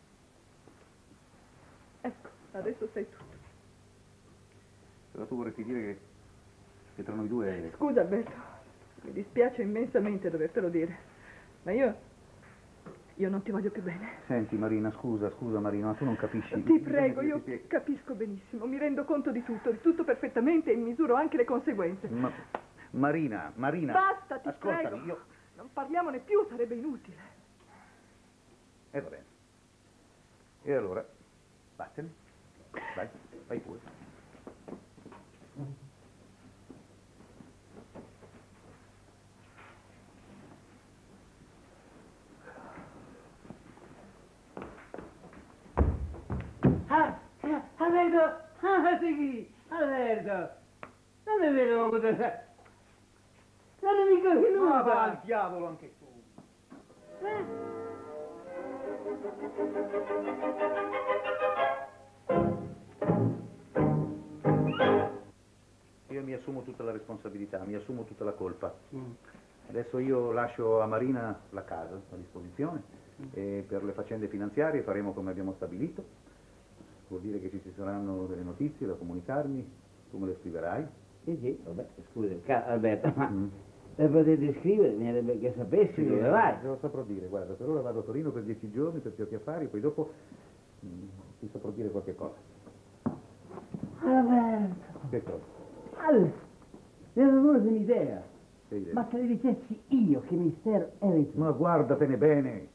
Ecco, adesso sai tutto. Però tu vorresti dire che tra noi due... Scusa Alberto, mi dispiace immensamente dovertelo dire, ma io non ti voglio più bene. Senti Marina, scusa Marina, ma tu non capisci. Ti prego, io capisco benissimo, mi rendo conto di tutto perfettamente e misuro anche le conseguenze. Marina. Basta, ti ascoltami, prego. io... Non parliamone più, sarebbe inutile. Va bene. E allora, vattene. Vai pure. Alberto, sì, Alberto, non è vero cosa sei. Non è mica venuta. Ma va al diavolo anche tu. Io mi assumo tutta la responsabilità, mi assumo tutta la colpa. Adesso io lascio a Marina la casa a disposizione e per le faccende finanziarie faremo come abbiamo stabilito. Vuol dire che ci saranno delle notizie da comunicarmi, tu me le scriverai. Sì, vabbè, scusa, Alberto, ma le potete scrivere, mi avrebbe che sapessi dove vai. Te lo saprò dire, guarda, per ora vado a Torino per 10 giorni per certi affari, poi dopo ti saprò dire qualche cosa. Alberto, Che cosa? Alberto, mi è venuta un'idea. Che idea? Ma se le dicessi io che mistero eri tu. Ma guardatene bene,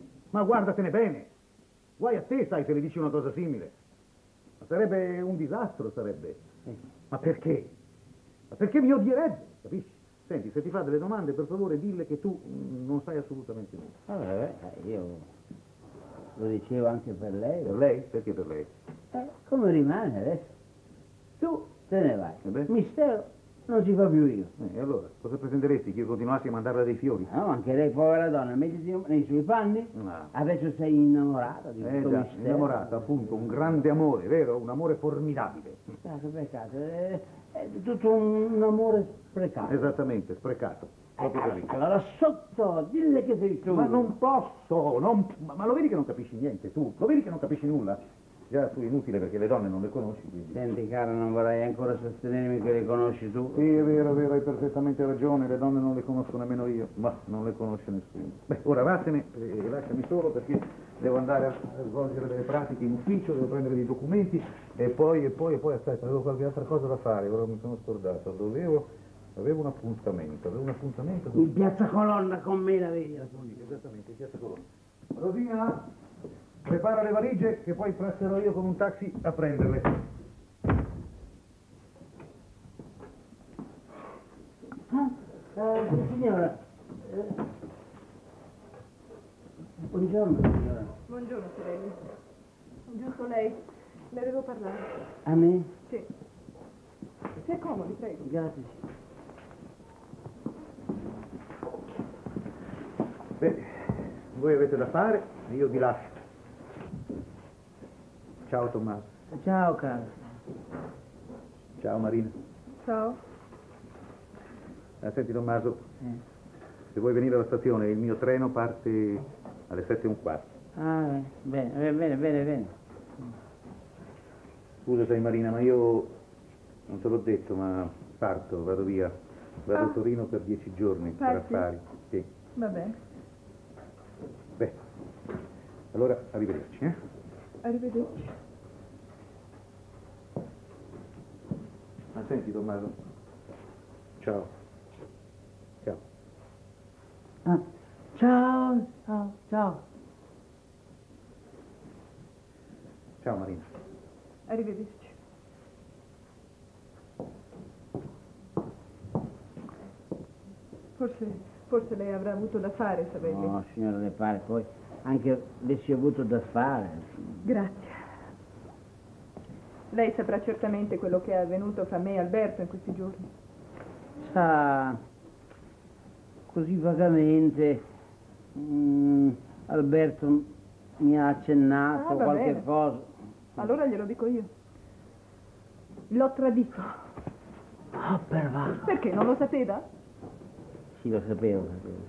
guai a te, sai, se le dici una cosa simile. Ma sarebbe un disastro, sarebbe. Ma perché? Ma perché mi odierebbe, capisci? Senti, se ti fa delle domande, per favore, dille che tu non sai assolutamente nulla. Vabbè, io lo dicevo anche per lei. Per lei? Perché per lei? Come rimane adesso? Tu te ne vai. beh. Mistero non si fa più io. E allora, cosa pretenderesti? Che io continuassi a mandarle dei fiori? No, anche lei, povera donna, mettiti nei suoi panni. No. Adesso sei innamorata di questo Già, Mistero. innamorata, appunto, un grande amore, vero? Un amore formidabile. Peccato. È tutto un amore sprecato. Esattamente, sprecato. Proprio così. Allora sotto, dille che sei tu. Ma non posso, ma lo vedi che non capisci niente, tu? Lo vedi che non capisci nulla? Già, tu è inutile perché le donne non le conosci, quindi... Senti caro, non vorrei ancora sostenermi che le conosci tu. Sì, è vero, hai perfettamente ragione, le donne non le conosco nemmeno io, ma non le conosce nessuno. Beh, ora vattene e lasciami solo perché devo andare a svolgere delle pratiche in ufficio, devo prendere dei documenti e poi aspetta, avevo qualche altra cosa da fare, ora mi sono scordato, avevo un appuntamento, In piazza Colonna con me la vedi la tua. Esattamente, in piazza Colonna. Rosina, prepara le valigie che poi passerò io con un taxi a prenderle. Signora, buongiorno signora. Buongiorno, Fiorelli. Giusto lei? Le devo parlare. A me? Sì. Si accomodi, prego. Grazie. Beh, voi avete da fare e io vi lascio. Ciao Tommaso. Ciao caro. Ciao Marina. Ciao. Senti Tommaso, se vuoi venire alla stazione, il mio treno parte alle 7:15. Ah, bene. Scusa, sai Marina, ma io non te l'ho detto, ma parto, vado via. Vado a Torino per 10 giorni per Parti? affari. Sì. Va bene. Beh, allora arrivederci, eh? Arrivederci. Ma senti Tommaso, ciao. Ciao. Ah, ciao. Ciao Marina. Arrivederci. Forse lei avrà avuto da fare, Savelli. No, signora, le pare, poi anche avessi avuto da fare. Grazie. Lei saprà certamente quello che è avvenuto fra me e Alberto in questi giorni. Sa, così vagamente, Alberto mi ha accennato va qualche bene. cosa. Allora glielo dico io. L'ho tradito. Ah, pervaso. Perché? Non lo sapeva? Sì, lo sapevo.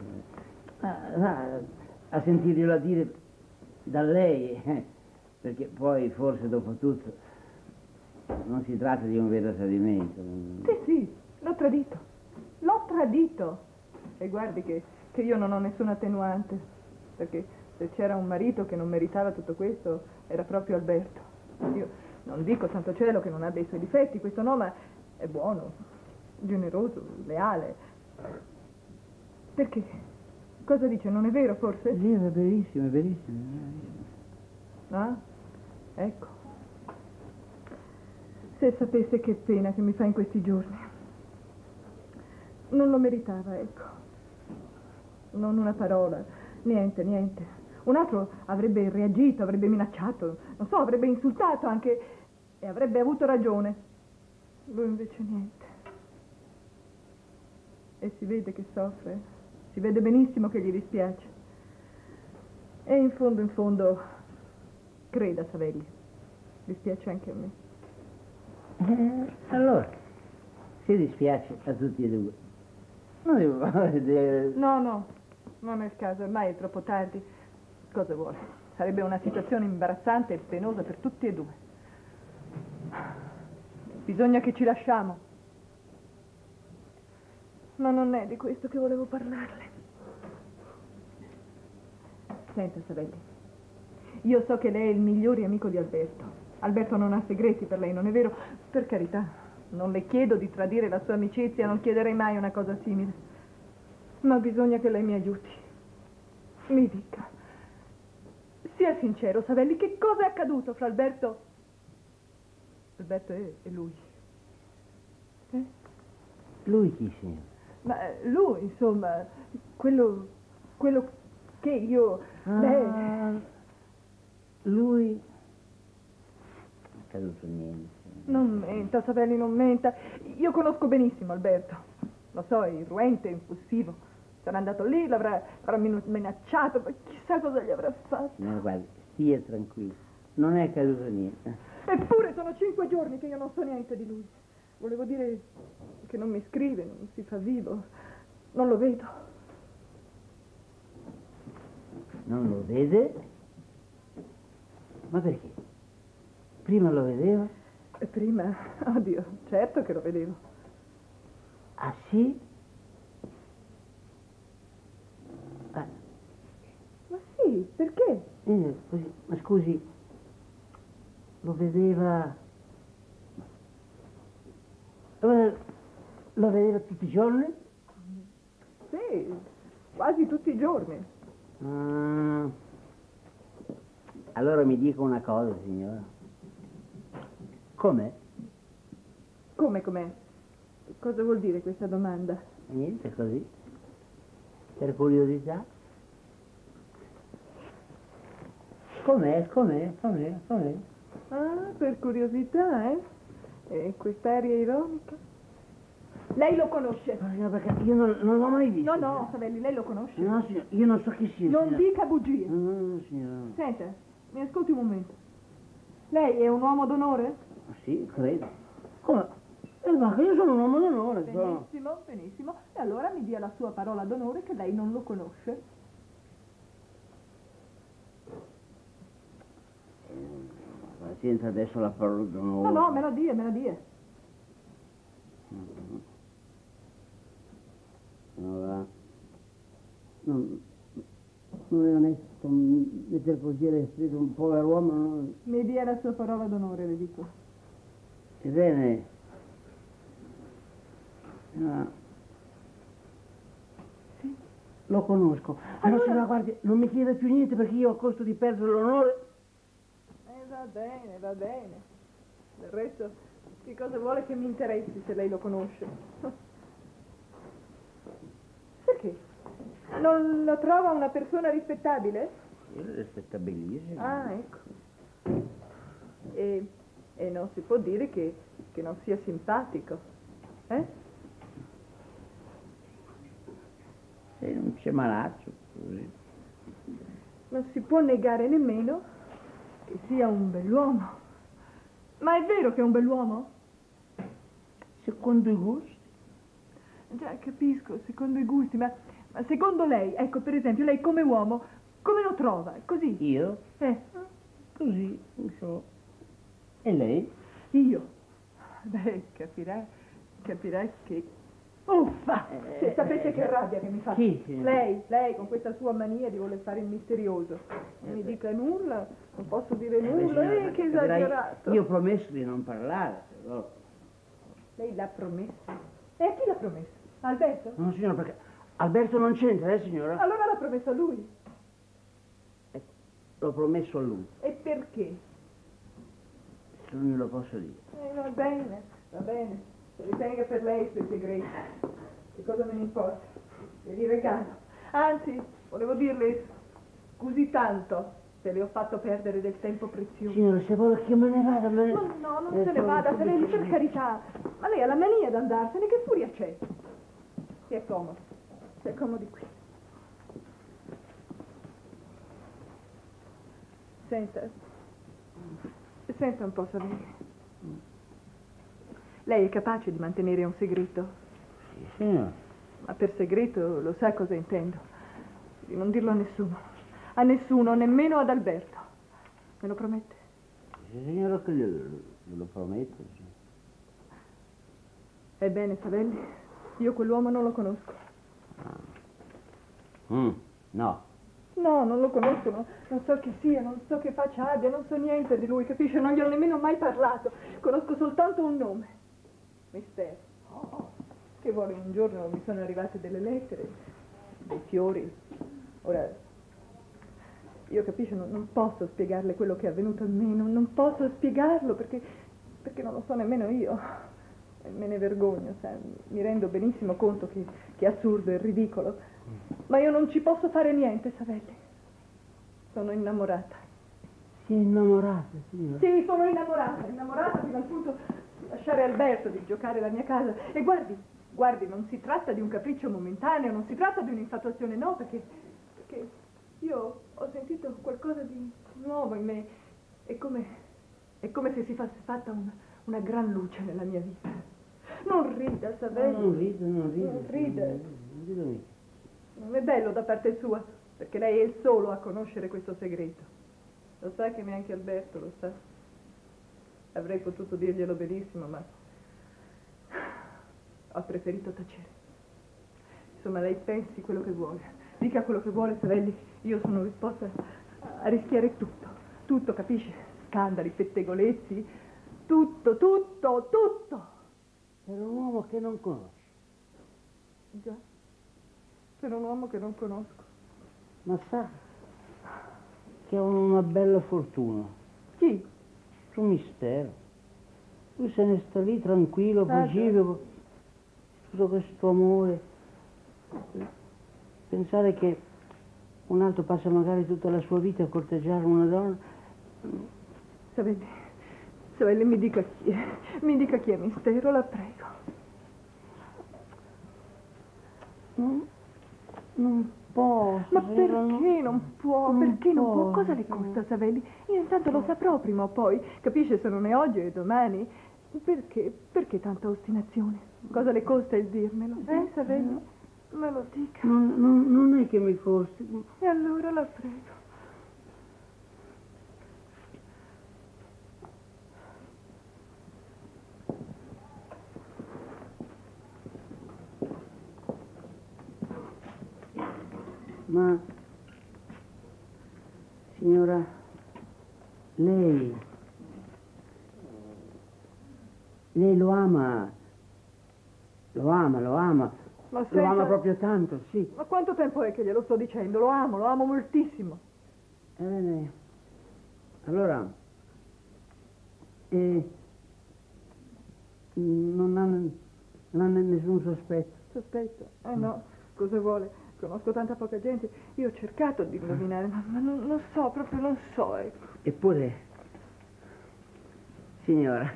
A sentirgliela dire da lei, perché poi forse dopo tutto non si tratta di un vero tradimento. Sì, l'ho tradito. L'ho tradito. E guardi che io non ho nessuna attenuante, perché se c'era un marito che non meritava tutto questo era proprio Alberto. Io non dico santo cielo che non abbia i suoi difetti, questo no, ma è buono, generoso, leale. Perché? Cosa dice? Non è vero forse? Sì, è verissimo. Ah, ecco. Se sapesse che pena che mi fa in questi giorni. Non lo meritava, ecco. Non una parola, niente. Un altro avrebbe reagito, avrebbe minacciato, non so, avrebbe insultato anche e avrebbe avuto ragione. Lui invece niente. E si vede che soffre, si vede benissimo che gli dispiace. E in fondo, creda, Savelli, dispiace anche a me. Allora, si dispiace a tutti e due. Non devo vedere. No, non è il caso, ormai è troppo tardi. Cosa vuole? Sarebbe una situazione imbarazzante e penosa per tutti e due. Bisogna che ci lasciamo. Ma non è di questo che volevo parlarle. Senta, Savelli, io so che lei è il migliore amico di Alberto. Alberto non ha segreti per lei, non è vero? Per carità, non le chiedo di tradire la sua amicizia, non chiederei mai una cosa simile. Ma bisogna che lei mi aiuti. Mi dica. Sia sincero, Savelli, che cosa è accaduto fra Alberto e lui? Lui chi sia? Ma lui, insomma, quello che io... Lui... Non è accaduto niente. Non menta, Savelli, non menta. Io conosco benissimo Alberto. Lo so, è irruente, impulsivo. Sarà andato lì, l'avrà minacciato, ma chissà cosa gli avrà fatto. No, guardi, stia tranquillo. Non è accaduto niente. Eppure sono 5 giorni che io non so niente di lui. Volevo dire che non mi scrive, non si fa vivo. Non lo vedo. Non lo vede? Ma perché? Prima lo vedeva? E prima, oddio, certo che lo vedevo. Ah sì? Ma sì, perché? Così, ma scusi, lo vedeva... Lo vedeva tutti i giorni? Sì, quasi tutti i giorni. Ah. Allora mi dica una cosa, signora. Com'è? Com'è? Cosa vuol dire questa domanda? Niente, così. Per curiosità. Com'è? Ah, per curiosità, eh? E quest'aria ironica? Lei lo conosce? No, perché io non l'ho mai visto. No, Savelli, lei lo conosce? No, signora, io non so chi sia. Non signora. dica bugie. No, signora. Senta, mi ascolti un momento. Lei è un uomo d'onore? Sì, credo. Come? Ma io sono un uomo d'onore. Benissimo. E allora mi dia la sua parola d'onore che lei non lo conosce. Pazienza, adesso la parola d'onore. No, me la dia. Allora, non è onesto mettere così all'espirito un povero uomo. No? Mi dia la sua parola d'onore, le dico. Ebbene, no. Sì. Lo conosco. Allora, signora, guardi, non mi chiede più niente perché io a costo di perdere l'onore. Va bene. Del resto, che cosa vuole che mi interessi se lei lo conosce? Perché? Non lo trova una persona rispettabile? Io lo rispettabilissimo. Ah, ecco. E non si può dire che non sia simpatico, eh? Sei un cemalaccio, così. Non si può negare nemmeno che sia un bell'uomo. Ma è vero che è un bell'uomo? Secondo i gusti. Già, capisco, secondo i gusti, ma secondo lei, ecco, per esempio, lei come uomo, come lo trova? Così? Io? Così. Non so. E lei? Io? Beh, capirai che... Uffa! Se sapete che rabbia che mi fa. Chi? Lei con questa sua mania di voler fare il misterioso. Non mi dica nulla, non posso dire nulla, signora, che capirai, esagerato. io ho promesso di non parlare, però. Lei l'ha promesso? E a chi l'ha promesso? A Alberto? No, signora, perché Alberto non c'entra, signora? Allora l'ha promesso a lui. L'ho promesso a lui, E perché? se non glielo posso dire. Va bene. Se ritenga per lei i suoi segreti. Che cosa me ne importa? Glieli regalo. Anzi, volevo dirle scusi tanto se le ho fatto perdere del tempo prezioso. Signora, se vuole che io me ne vada, me ne... No, non se ne vada, se lei per carità. Ma lei ha la mania di andarsene, che furia c'è? Si è comodi qui. Senta un po', Savelli. Lei è capace di mantenere un segreto? Sì, signora. Ma per segreto lo sa cosa intendo. Di non dirlo a nessuno. A nessuno, nemmeno ad Alberto. Me lo promette? Sì, signora, che glielo prometto. Sì. Ebbene, Savelli, io quell'uomo non lo conosco. No. No, non lo conosco, non so chi sia, non so che faccia abbia, non so niente di lui, capisce? Non gli ho nemmeno mai parlato. Conosco soltanto un nome. Mistero. Che vuole, un giorno mi sono arrivate delle lettere, dei fiori. Ora, io capisce, non posso spiegarle quello che è avvenuto a me, non posso spiegarlo perché non lo so nemmeno io. E me ne vergogno, sai? Mi rendo benissimo conto che è assurdo e ridicolo, ma io non ci posso fare niente, Savelli. Sono innamorata. Si è innamorata, signora? Sì, sono innamorata fino al punto di lasciare Alberto, di giocare la mia casa. E guardi, non si tratta di un capriccio momentaneo, non si tratta di un'infatuazione, no, perché io ho sentito qualcosa di nuovo in me. È come se si fosse fatta una gran luce nella mia vita. Non rida, Savelli. Non rido. Non rida. Non rido mica. Non è bello da parte sua, perché lei è il solo a conoscere questo segreto. Lo sa che neanche Alberto lo sa. Avrei potuto dirglielo benissimo, ma ho preferito tacere. Insomma, lei pensi quello che vuole. Dica quello che vuole, Savelli. Io sono disposta a rischiare tutto. Tutto, capisci? Scandali, pettegolezzi, tutto. Per un uomo che non conosci. Già, per un uomo che non conosco. Ma sa che ho una bella fortuna. Chi? Un mistero. Lui se ne sta lì tranquillo, pacifico, tutto questo amore. Pensare che un altro passa magari tutta la sua vita a corteggiare una donna. Savelli, mi dica chi è. Mi dica chi è mistero, la prego. Non posso. Ma perché non può? Perché non può? Cosa le posso. costa, Savelli? Io intanto lo saprò prima o poi. Capisce, se non è oggi è domani. Perché tanta ostinazione? Cosa le costa il dirmelo? Savelli? Me lo dica. Non è che mi costi. E allora la prego. Ma, signora, lei lo ama. Lo ama. Ma Lo senta- ama proprio tanto, sì. Ma quanto tempo è che glielo sto dicendo? Lo amo moltissimo. Bene. Allora, non ha nessun sospetto. Sospetto? No, cosa vuole? Conosco tanta poca gente. Io ho cercato di indovinare, ma non so, proprio non so, ecco. Eppure, signora,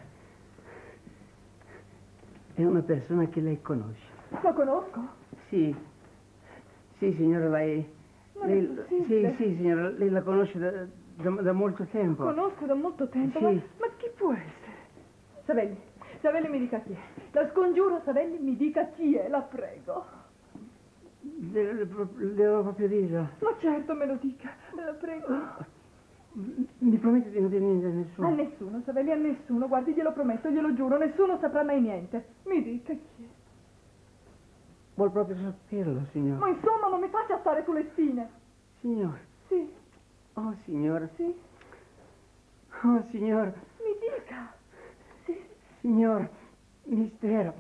è una persona che lei conosce. Lo conosco? Sì, signora, lei... Non è possibile. Sì, signora, lei la conosce da molto tempo. Conosco da molto tempo, Sì. ma chi può essere? Savelli mi dica chi è. La scongiuro, Savelli mi dica chi è, la prego. Devo proprio dirlo. Ma certo me lo dica, la prego. Mi promette di non dire niente a nessuno. A nessuno, Savelli, a nessuno. Guardi, glielo prometto, glielo giuro, nessuno saprà mai niente. Mi dica chi è. Vuol proprio saperlo, signora. Ma insomma, non mi faccia stare sulle spine. Signora. Sì, Oh, signora. sì, Oh, signora. mi dica. Sì. Signora. Mistero.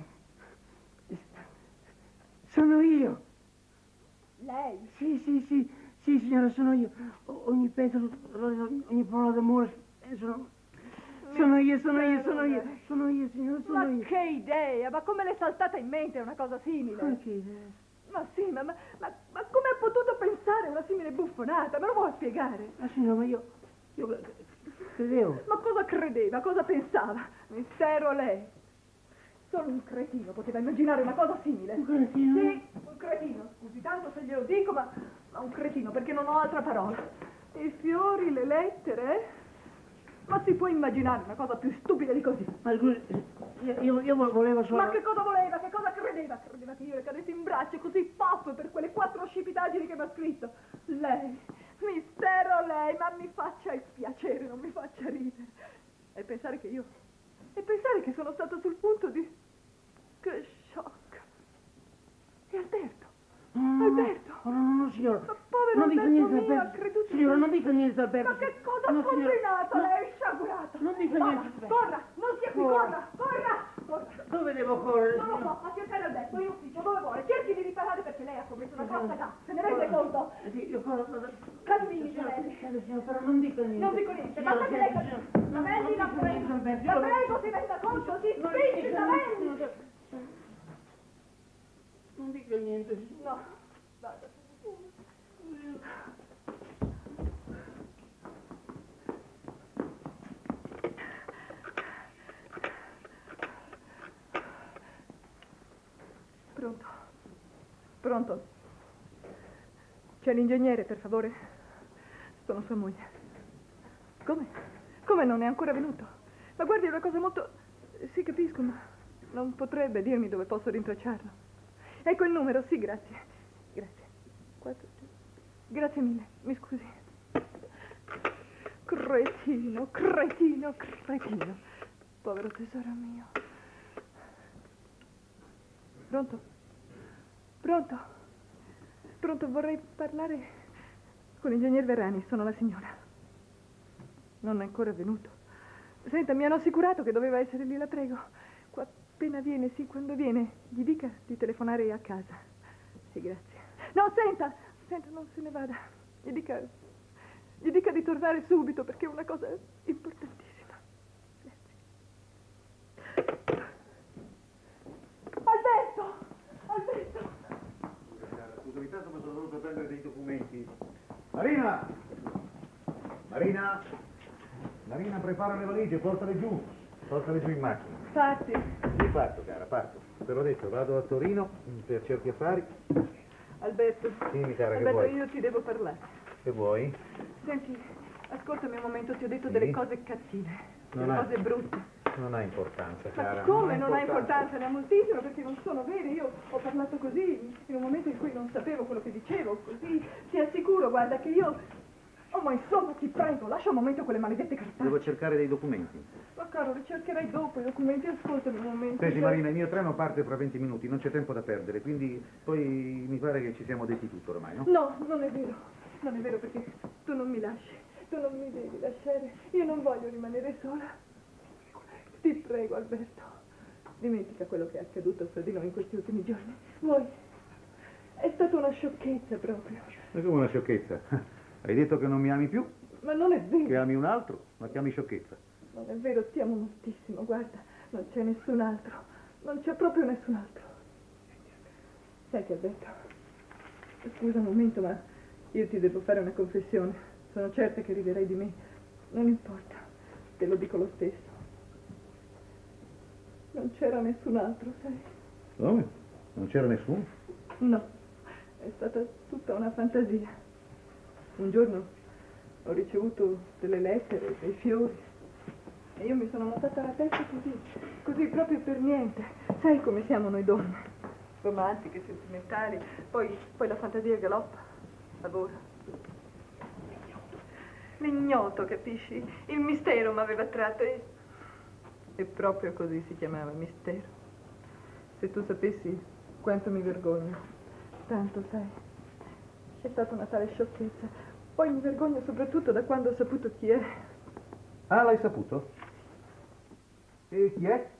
Sono io. Lei? Sì, signora, sono io. Ogni pezzo, ogni parola d'amore, sono io, signora, sono Ma io. che idea, ma come le è saltata in mente una cosa simile? Ma che idea? Ma sì, ma come ha potuto pensare una simile buffonata? Me lo vuoi spiegare? Ma signora, ma io credevo. Ma cosa credeva, cosa pensava? Mistero lei. Solo un cretino poteva immaginare una cosa simile. Un cretino? Sì, un cretino. Scusi tanto se glielo dico, ma un cretino, perché non ho altra parola. I fiori, le lettere, Ma si può immaginare una cosa più stupida di così? Ma scusi, io volevo solo... Ma che cosa voleva? Che cosa credeva? Credeva che io le cadessi in braccio così pop per quelle 4 scipitaggini che mi ha scritto? Lei, mistero lei, ma mi faccia il piacere, non mi faccia ridere. E pensare che sono stato sul punto di... Che shock. E Alberto? Alberto? No, signora. Ma povero non dica Alberto niente, mio, ha Alberto. creduto... Signora, non dica niente, Alberto. Ma che cosa No, ha signora, combinato no. lei, sciagurato? Non dica niente, Alberto. Corra, non sia qui, corra. Dove devo correre? Non lo so, a cercare Alberto, in ufficio, dove vuole. Cerchi di riparare perché lei ha commesso una grossa gaffa. Se ne rende conto? Sì, io corro... Cammini, Gianelli. Signora, però non dica niente. Non dico niente, basta che lei cammini. Gianelli, la prego. La prego, si renda conto, si spinge, Gianelli. Non dica niente. No, vada. Pronto? C'è l'ingegnere, per favore? Sono sua moglie. Come? Come non è ancora venuto? Ma guardi, è una cosa molto... Sì, capisco, ma non potrebbe dirmi dove posso rintracciarlo. Ecco il numero, sì, grazie. Grazie. 4... Grazie mille, mi scusi. Cretino, cretino, cretino. Povero tesoro mio. Pronto? Pronto? Pronto, vorrei parlare con l'ingegner Verani, sono la signora. Non è ancora venuto. Senta, mi hanno assicurato che doveva essere lì, la prego. Qua appena viene, sì, quando viene, gli dica di telefonare a casa. Sì, grazie. No, senta, non se ne vada. Gli dica di tornare subito perché è una cosa importantissima. Grazie. Alberto! Alberto! Scusa, intanto mi sono venuto a prendere dei documenti. Marina! Marina! Marina, prepara le valigie, portale giù in macchina. Fatti. Sì, parto, cara, parto. Te l'ho detto, vado a Torino per certi affari. Alberto. Dimmi, cara, che Alberto, vuoi? io ti devo parlare. Che vuoi? Senti, ascoltami un momento, ti ho detto Sì? delle cose cattive, Non delle ha- cose brutte. Non ha importanza, Ma cara. come non ha importanza? Ne ha moltissimo perché non sono vere. Io ho parlato così in un momento in cui non sapevo quello che dicevo, così. Ti assicuro, guarda, che io... Oh, ma insomma, ti prego, lascia un momento quelle maledette cartacee. Devo cercare dei documenti. Ma caro, li cercherai dopo i documenti, ascoltami un momento. Senti, Marina, il mio treno parte fra 20 minuti, non c'è tempo da perdere, quindi poi mi pare che ci siamo detti tutto ormai, no? No, non è vero. Non è vero perché tu non mi lasci. Tu non mi devi lasciare. Io non voglio rimanere sola. Ti prego, Alberto. Dimentica quello che è accaduto fra di noi in questi ultimi giorni. Vuoi? È stata una sciocchezza proprio. Ma come una sciocchezza? Hai detto che non mi ami più? Ma non è Che vero. ami un altro? Ma chiami sciocchezza? Non è vero, ti amo moltissimo. Guarda, non c'è nessun altro. Non c'è proprio nessun altro. Senti, Alberto. Scusa un momento, ma io ti devo fare una confessione. Sono certa che riderai di me. Non importa. Te lo dico lo stesso. Non c'era nessun altro, sai? Come? Non c'era nessuno? No, è stata tutta una fantasia. Un giorno ho ricevuto delle lettere, dei fiori, e io mi sono montata la testa così proprio per niente. Sai come siamo noi donne? Romantiche, sentimentali, poi la fantasia galoppa, lavora. L'ignoto, capisci? Il mistero mi aveva attratto e proprio così si chiamava, mistero. Se tu sapessi quanto mi vergogno, tanto sai, è stata una tale sciocchezza. Poi mi vergogno soprattutto da quando ho saputo chi è. Ah, l'hai saputo? E chi è?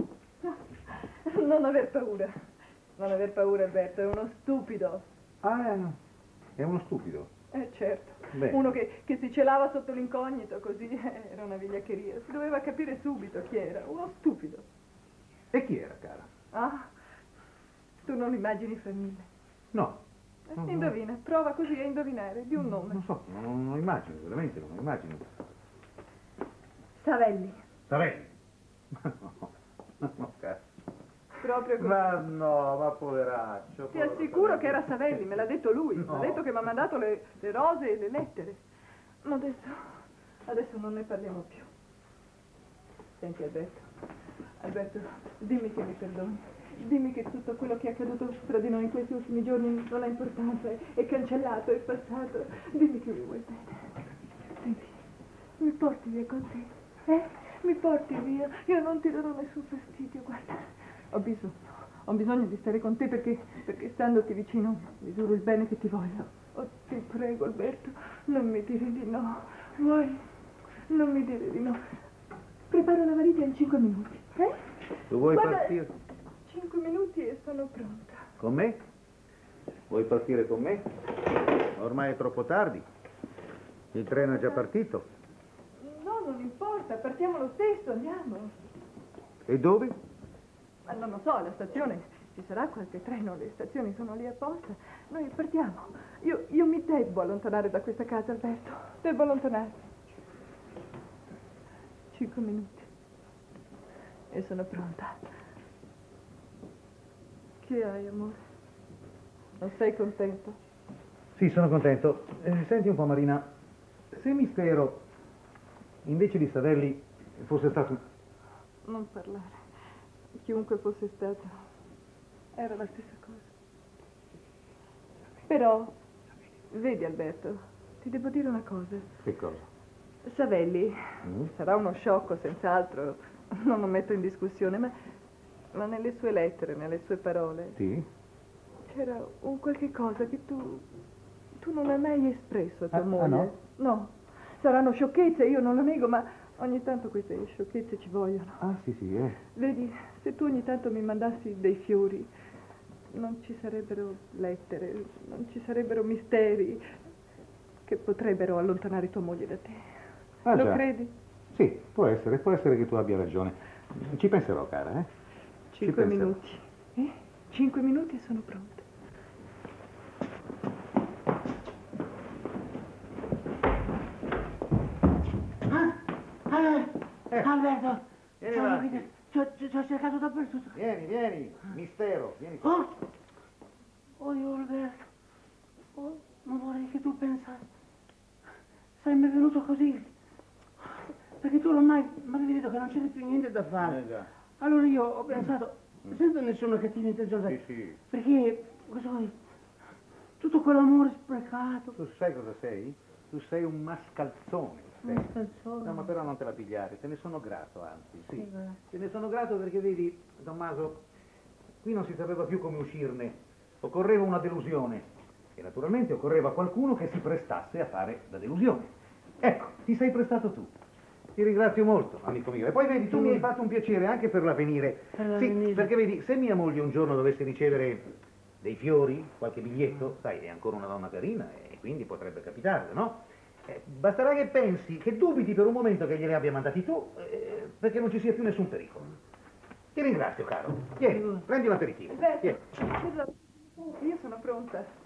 Non aver paura. Non aver paura, Alberto, è uno stupido. Ah, è uno stupido. Certo. Beh. Uno che si celava sotto l'incognito, così era una vigliaccheria. Si doveva capire subito chi era. Uno stupido. E chi era, cara? Ah, tu non lo immagini fra mille. No. Indovina, prova così a indovinare, di un nome. Non so, non lo immagino, veramente non lo immagino. Savelli. Savelli. Ma no, cazzo. Proprio così. Ma no, ma poveraccio. Ti assicuro che era Savelli, me l'ha detto lui. No. Mi ha detto che mi ha mandato le rose e le lettere. Ma adesso non ne parliamo più. Senti, Alberto, dimmi che mi perdoni. Dimmi che tutto quello che è accaduto tra di noi in questi ultimi giorni non ha importanza, è cancellato, è passato. Dimmi che mi vuoi bene. Senti, mi porti via con te, Mi porti via, io non ti darò nessun fastidio, guarda. Ho bisogno di stare con te perché standoti vicino misuro il bene che ti voglio. Oh, ti prego, Alberto, non mi dire di no. Vuoi? Non mi dire di no. Preparo la valigia in 5 minuti, Tu vuoi Guarda, partire 5 minuti e sono pronta. con me? Vuoi partire con me? Ormai è troppo tardi. Il treno è già partito. No, non importa, partiamo lo stesso, andiamo. E dove? Ma non lo so, alla stazione ci sarà qualche treno, le stazioni sono lì apposta. Noi partiamo. Io mi debbo allontanare da questa casa, Alberto. Devo allontanarmi. 5 minuti. E sono pronta. Che hai, amore? Non sei contento? Sì, sono contento. Senti un po', Marina, se Mistero, invece di Savelli, fosse stato... Non parlare. Chiunque fosse stato, era la stessa cosa. Però, vedi Alberto, ti devo dire una cosa. Che cosa? Savelli sarà uno sciocco, senz'altro, non lo metto in discussione, ma nelle sue lettere, nelle sue parole, Sì? c'era un qualche cosa che tu non hai mai espresso a tua moglie. no? No, saranno sciocchezze, io non lo nego, ma ogni tanto queste sciocchezze ci vogliono. Ah, sì, sì, Vedi, se tu ogni tanto mi mandassi dei fiori, non ci sarebbero lettere, non ci sarebbero misteri che potrebbero allontanare tua moglie da te. Ah, Lo già. credi? Sì, può essere che tu abbia ragione. Ci penserò, cara, 5 penserò. minuti. 5 minuti e sono pronta. Alberto, Vieni ciao, avanti. ti ho cercato dappertutto. Vieni, Mistero, vieni qua. Oddio Alberto, non vorrei che tu pensassi. Sarebbe venuto così. Perché tu ormai mi avevi detto che non c'era più niente da fare. Già. Allora io ho pensato, senza nessuna cattiva intenzione, Sì. perché, cosa vuoi, tutto quell'amore sprecato. Tu sai cosa sei? Tu sei un mascalzone. Un mascalzone. No, ma però non te la pigliare, te ne sono grato, anzi, sì. Sì, grazie. Te ne sono grato perché, vedi, Tommaso, qui non si sapeva più come uscirne. Occorreva una delusione. E naturalmente occorreva qualcuno che si prestasse a fare la delusione. Ecco, ti sei prestato tu. Ti ringrazio molto, amico mio. E poi vedi, tu mi hai fatto un piacere anche per l'avvenire. Per l'avvenire. Sì, perché vedi, se mia moglie un giorno dovesse ricevere dei fiori, qualche biglietto, sai, è ancora una donna carina e quindi potrebbe capitarle, no? Basterà che pensi, che dubiti per un momento che glieli abbia mandati tu, perché non ci sia più nessun pericolo. Ti ringrazio, caro. Vieni, prendi un aperitivo. Alberto, Vieni. scusa, io sono pronta.